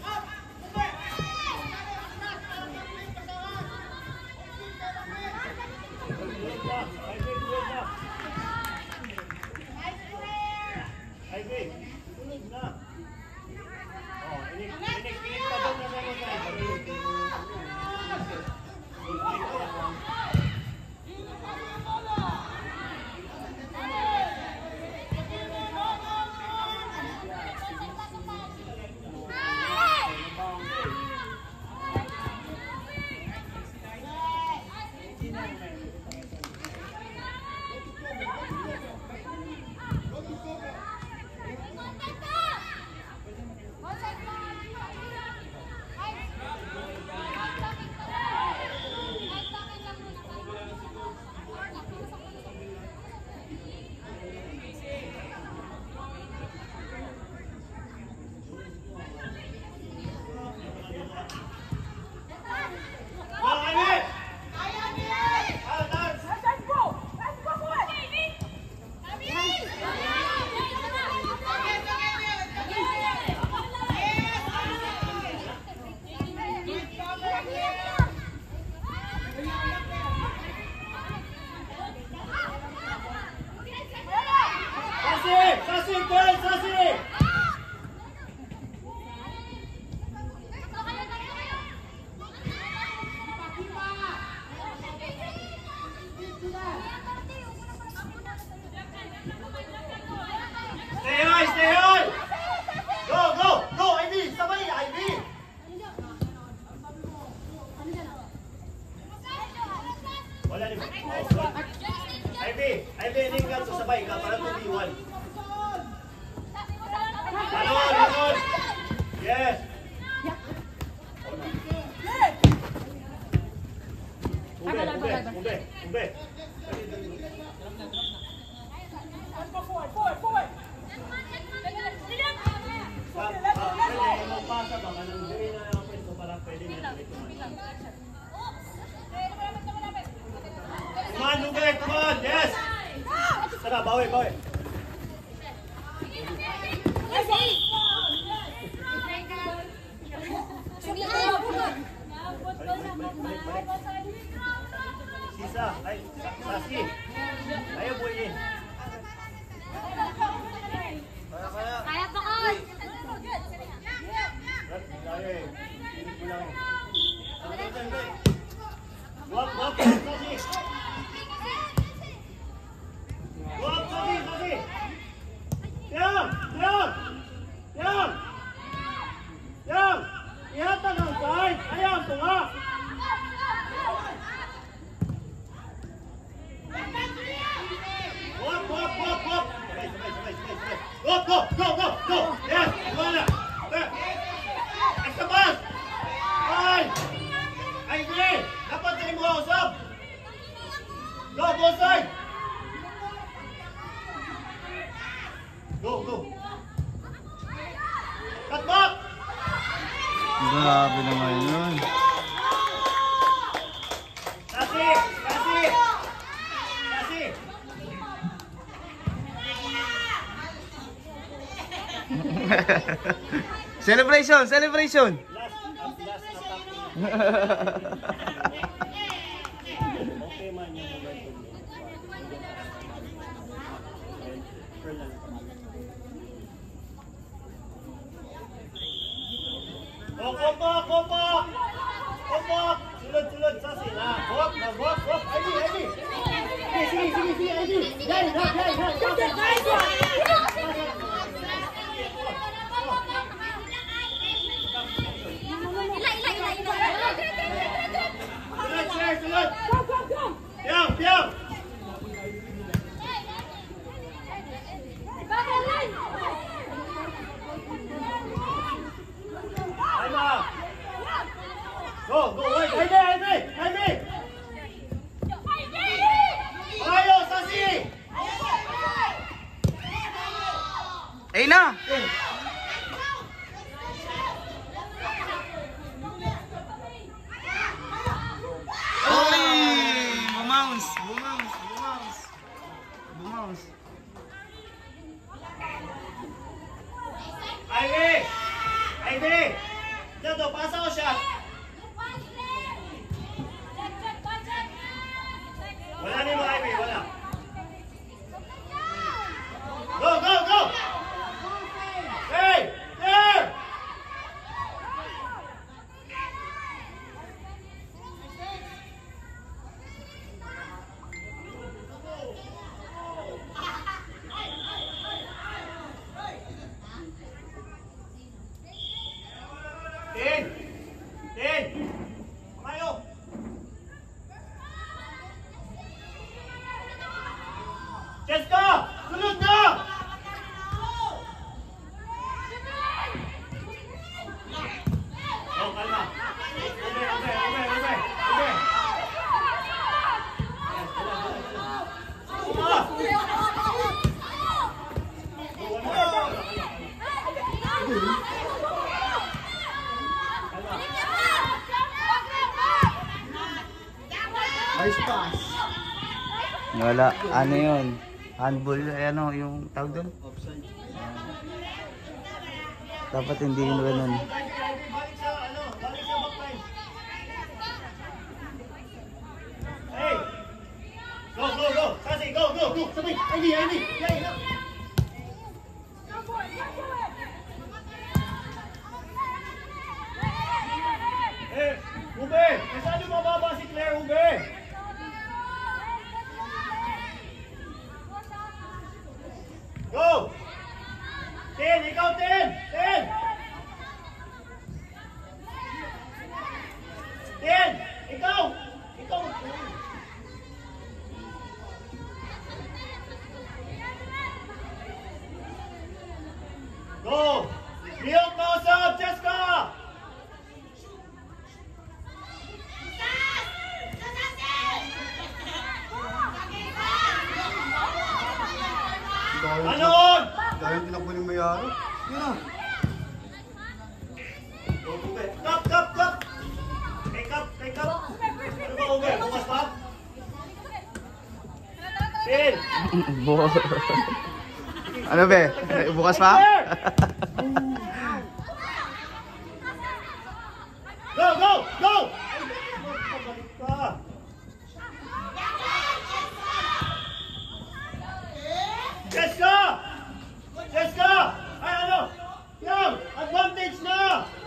Tulog ba? Ivy, tulog ba? Ivy, tulog na. Oh, inik, inik, inik pa doon na sa mga side. Sasi! Sasi, girl! Sasi! Stay high! Stay high! Go! Go! Go! Ivy! Sabay! Ivy! Wala ni Ivy! Ivy, hindi ka sabay ka para two v one. Ganon! Ganon! Yes! Ube! Ube! Ube! Ube! Pwede, magpasa ba? Anong gawin na lang pwesto para pwede na ulit kumain. Come on, Ube! Come on! Yes! Tara, bawi, bawi. Sisa, ay, Sasi. Ayaw buhayin. Kaya, kaya. Kaya pa ka! Kaya eh. Pilit mo lang eh. Wap, wap, Sasi. Wap, Sasi, Sasi. Yang, yang, yang. Yang, ihatag ang side. Ayan, tunga. Wap, wap, wap, wap. Sabay, sabay, sabay, sabay, sabay. Wap, go, go, go, go. Yes, wala. There. Extra pass. Ay. Ay, sige. Dapat sa mo usap. Go, both side. Go, go. Cut back. Grabe naman yun. Kasi, kasi. Kasi. Celebration! Celebration! Last, last attack. tema niya momentum. Curl lang. Go, kompak, kompak! Kompak! Sulod, sulod sa sila. Hop, hop, hop. Ivy, Ivy! Sige, sige, sige, sige, Ivy! Yan, yan, yan, yan! Sulod, sulod, sulod! Piang, piang! Ayma! Go, go, wait! Ivy, Ivy! Ivy! Ayo, Sasi! Ayun na! Oy! Bumounce! Bumounce! Bumounce! Bumounce! Ivy! Ivy! Dito, pasa ko siya! Wala ni mo, Ivy, wala. Go, go, go! Hey! There! Ten! Ten! Kayo! Jessica! Sunod na! Oh, kalma. Ube, ube, ube, ube, ube. Uma! Nice pass. Wala. Ano yun? Handball. Eh, ano yung tawag doon? Dapat hindi yun ganun. Balik sa, ano, balik sa backline. Hey! Go, go, go! Sasi, go, go, go! Sabay! Ivy, Ivy! Yay! Eh, Ube! Masyado mababa si Claire, Ube! Go! Ten! Ikaw, ten! Ten! Ten! Ikaw! Ikaw! Go! Liyok na usap, Jessica! Anon! Dahil tinakbo ni Mayaro. Yun na. Go, Ube. Kap, kap, kap! Kay kap, kay kap! Ano ba, Ube? Bukas pa? Ten! Bu- ano be? Bukas pa? Go, go, go! Pabalik ka. Jessica! Jessica! Ay, ano? Yang! Advantage na!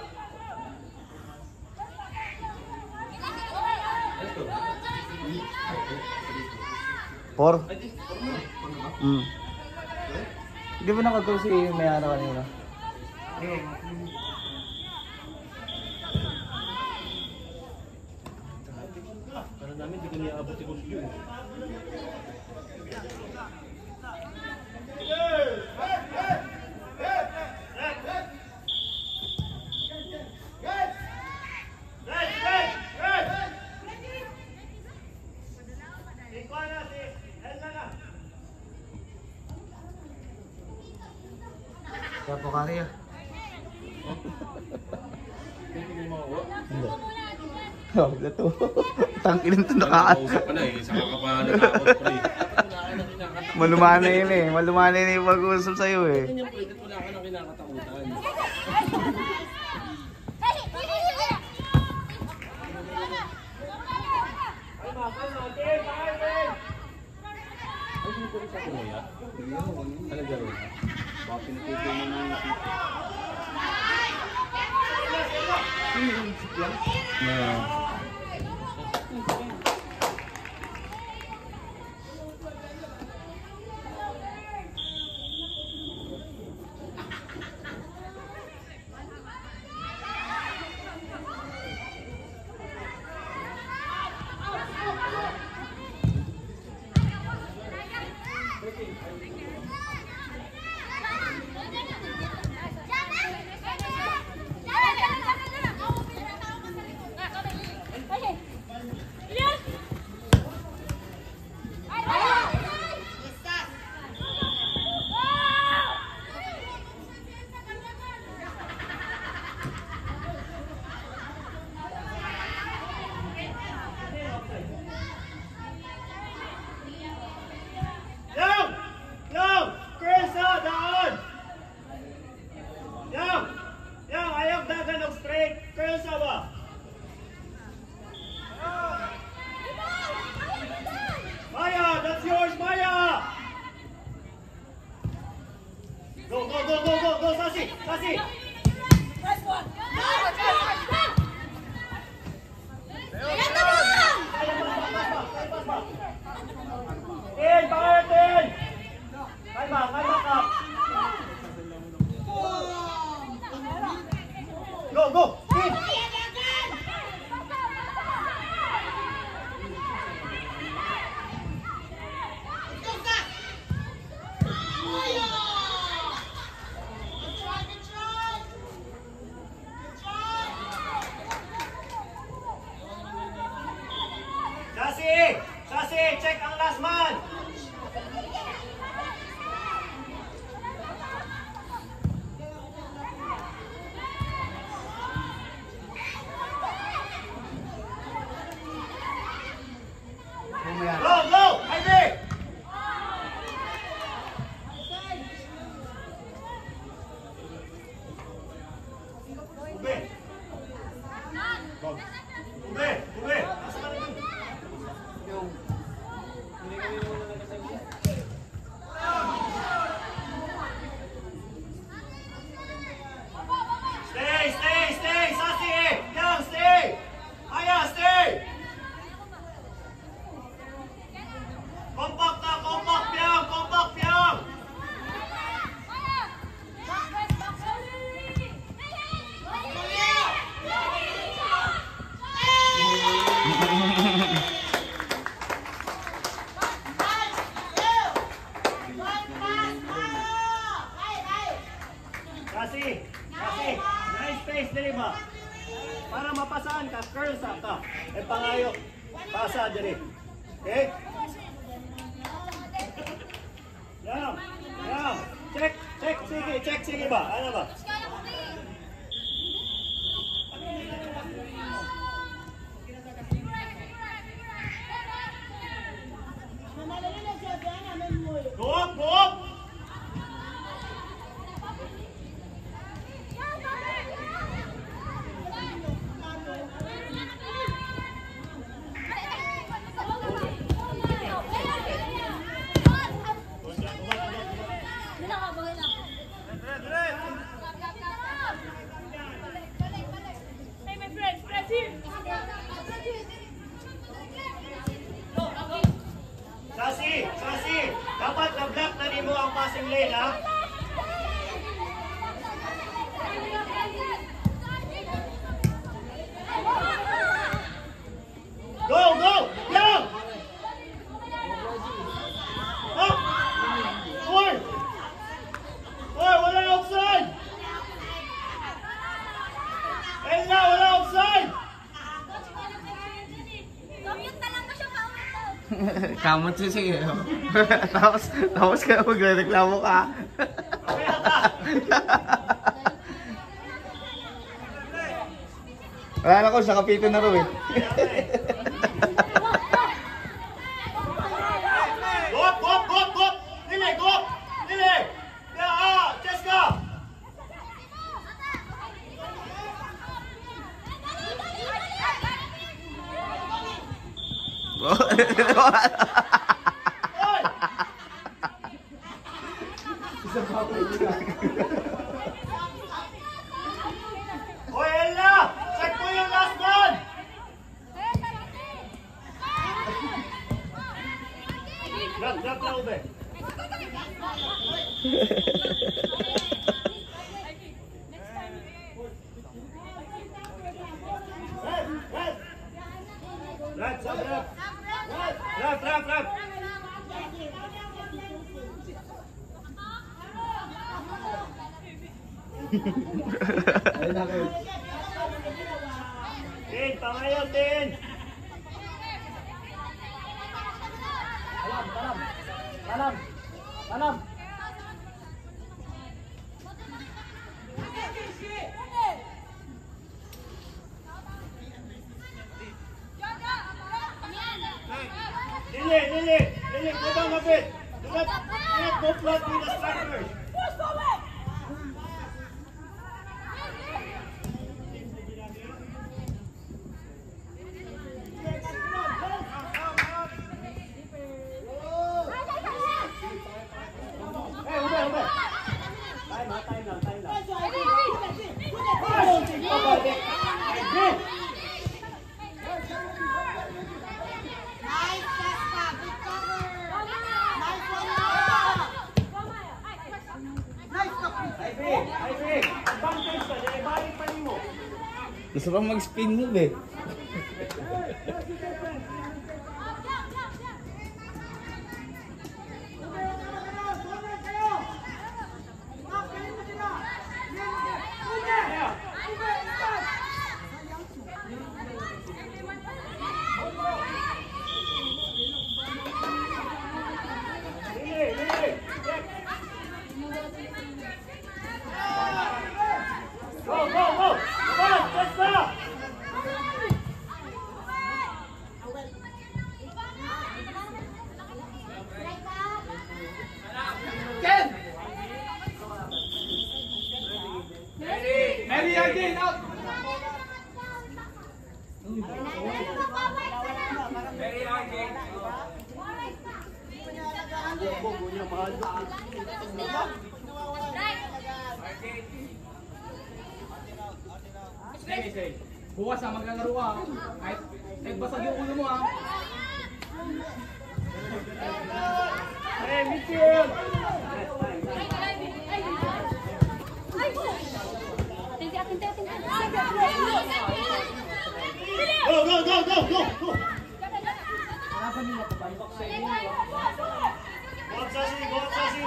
Four? Hmm. Di ba nakagol si Mayara kanina? Para namin, di ko niya abot yung view. Kaya po kari ah. Hindi. Oh, gato. Tangkin ito nakaan. Kausap ka na eh, saka ka pa natakot pre. Malumana yun eh. Malumana yun yung pag-uusap sa'yo eh. Ganyan pre, wala ka nang kinakatakutan. Ay, mga Kumuya? Ano gawin? Baka pinipito mo ng Yeah. Yang! Yang! Kersa, daan! Yang! Yang, ayaw dagan ng straight. Kersa ba? Maya, that's yours, Maya! Go, go, go, go, go, go, Sasi! Sasi! Tin, pakaya, Tin! Kalma, kalma ka! Go, go! Tin! Sasi! Sasi! Check ang last man! Go, go! Ivy! Ube! Go. Ube! Ube! Asa ka na dun? Stay, stay, stay! Sasi! Yang, stay! Aya, stay! Compact na, compact, Piang! Compact, Piang! Kasi, kasi, nice space diri ba? Para mapasaan ka, cursa ka. E pangayo, pasa diri. Okay? Yan, yan. Check, check, sige, check, sige ba? Ano ba? Go up, go up! Sasi, Sasi, dapat na-block na nimo ang passing lane, ha? Go, go! Young! Up! Four! Four, wala offside! Ella, wala offside! Kamot siya sige. tapos, tapos ka magreklamo ka. Wala na ko, sa kapito na ro eh. Go up, go up, go up, go up! Lili, go up! Lili! Yeah, ah, Cheska! Oy! Drop, drop na ube. Drop, drop, drop. Drop, drop, drop. Ayun na kayo. Tin, pangayaw, Tin. Talam, talam. Talam. Talam. Dili, dili, dili, go down a bit. Do not, do not go flat with the strikers. Hey, ube, ube. Time, ha, time lang, time lang. Gusto bang mag-spin move eh. Go, go, go! Come on, let's go! Ken! Mary again, out! Mary again. Sige, sige. Bukas na maglalaro ka. Kahit kahit basag yung ulo mo ha. Hey, midfield! Go, go, go, go, go, go! Go up, Sasi, go up, Sasi!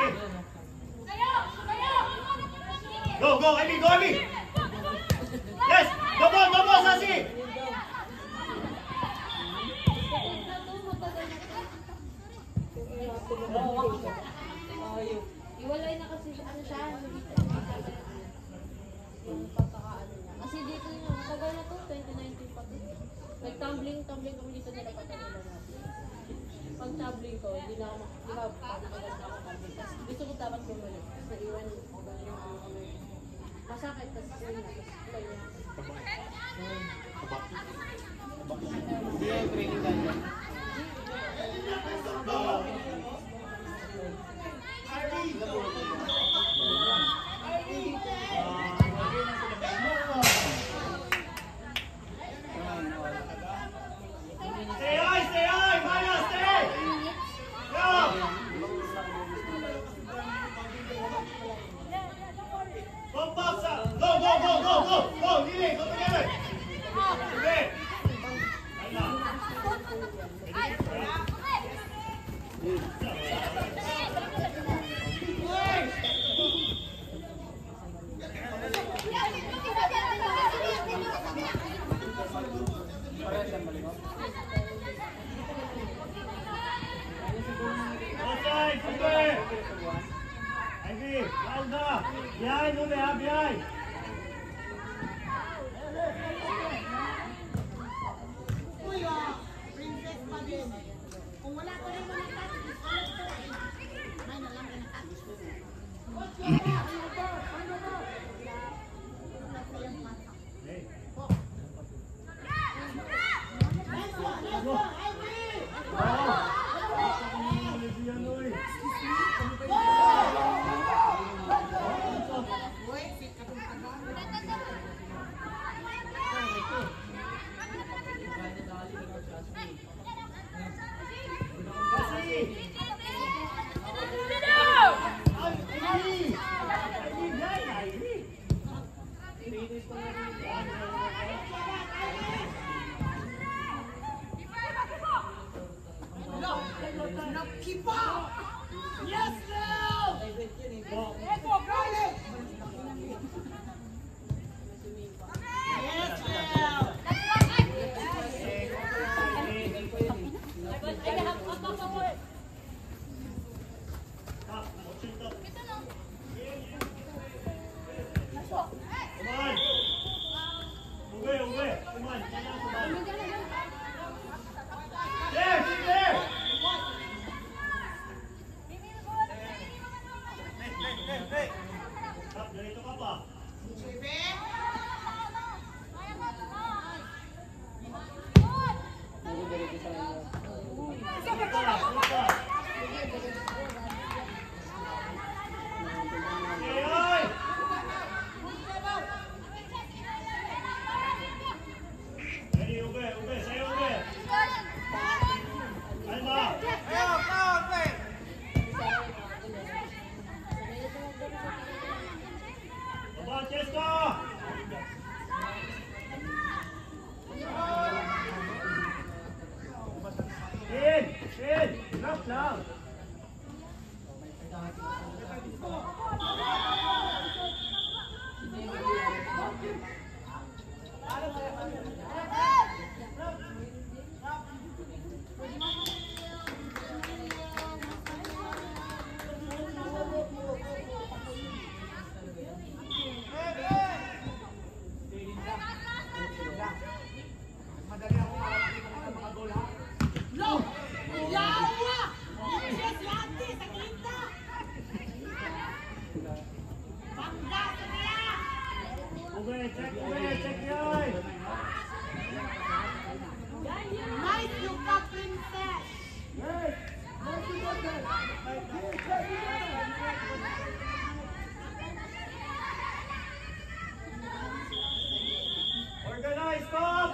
Go, go, Amy, go, Amy! Yes! Double, double, Sasi! Iwalay na kasi ano siya, yung pagkakaano niya. Kasi dito yung tagal na to, twenty nineteen pa to. Nag-tumbling, tumbling kami dito nila patagal natin. Pag tumbling ko, hindi na ako, di ba, patagal na ako tumbling. Kasi gusto ko dapat bumalik. Kasi iwan ko ba yung ano, masakit kasi yun na, kasi kaya. Hindi yung training dahil. Stay high, stay high! Maya, stay! Go! Go, Paksa! Go, go, go, go, go! Go, Lili, go together! Okay! Outside, super! Ivy, Lauda! Behind, Ule, ha, behind! Organize, stop!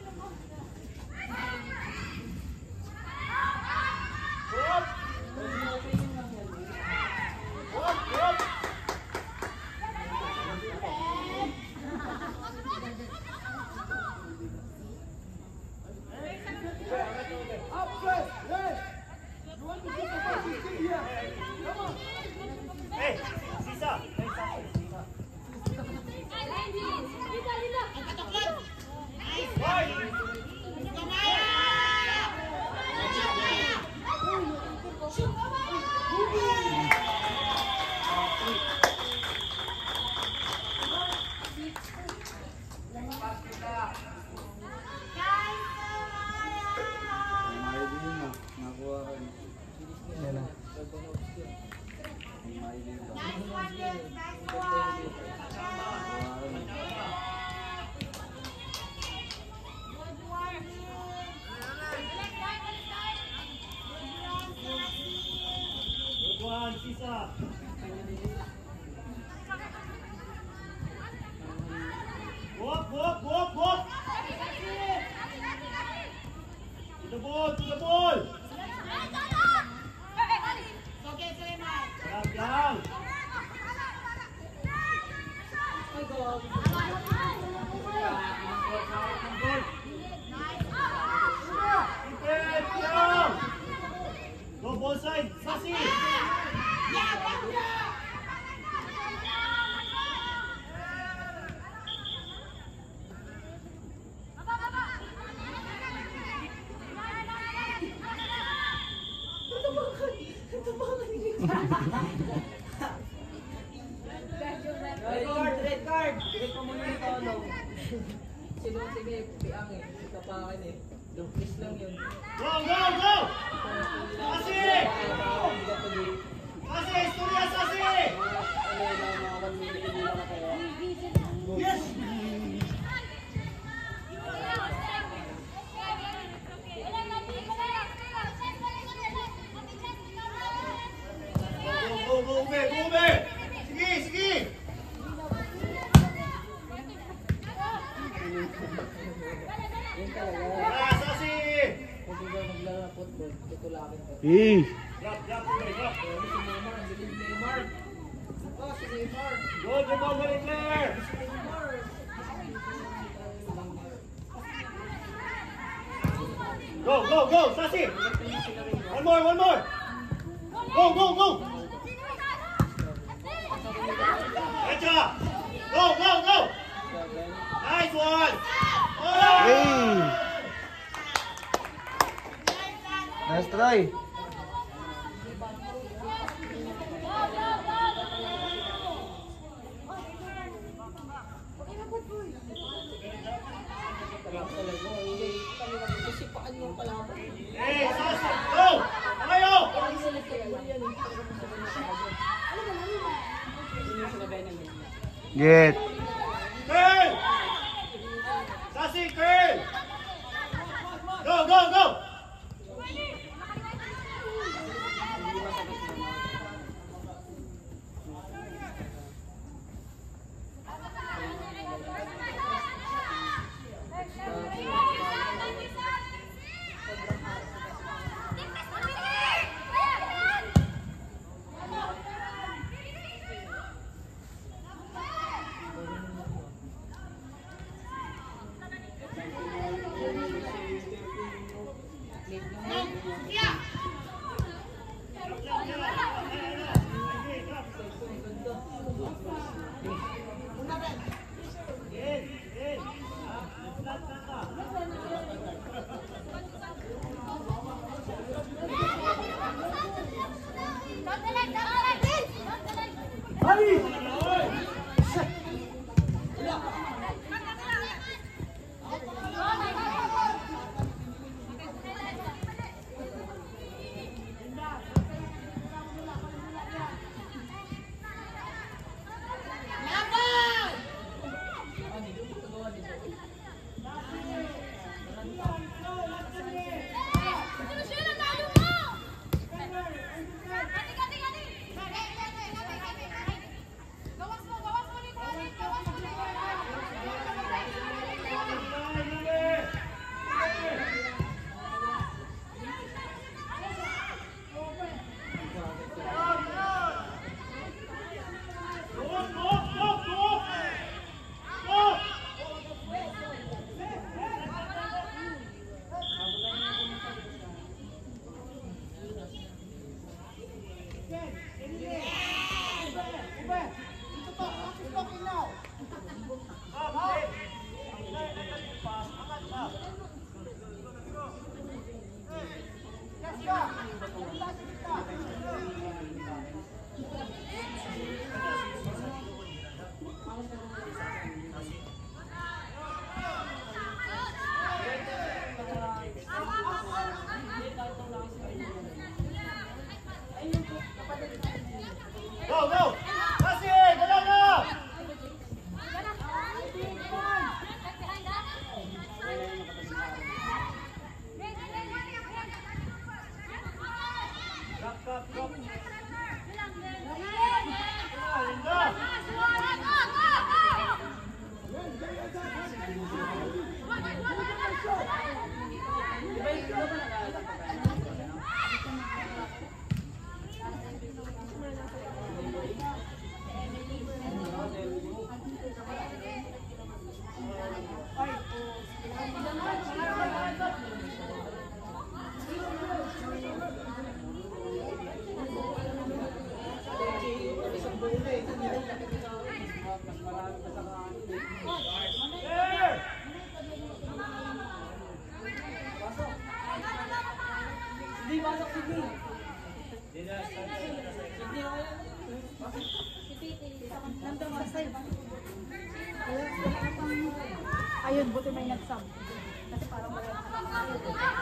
Up! Up, up! Hey, Sisa! Hey, Sisa! One, Sisa! Walk, walk, walk, walk! To the ball, to the ball! Grab down! Defense, down! Go ball side, Sasi! Red card, red card! Bigay ko muna yung tono. Sige, sige, piang eh. Ika pa akin eh. Dumpless lang yun. Go, go, go! Sasi! Sasi, istorya, Sasi! Yes! Go, go, go, Ube, go, Ube! Sige, sige! Ah, Sasi! Kasi ba maglaro ng football, tutulakin ko. Eh. Drop, drop, Ube, drop! Si Neymar, ang galing ni Neymar. Oh, si Neymar. Go, Jamal Claire! Si Neymar. Go, go, go! Sasi! One more, one more! Go, go, go! Echa! Go, go, go! Nice one! Oh! Hey! Nice try. Hey, Sas! Go! Kayo! Get. Curl! Sasi, curl! Go, go, go! Go, go! Sasi, dala na! Drop, drop, drop. Ayun, buti may nag-sub. Kasi parang wala na.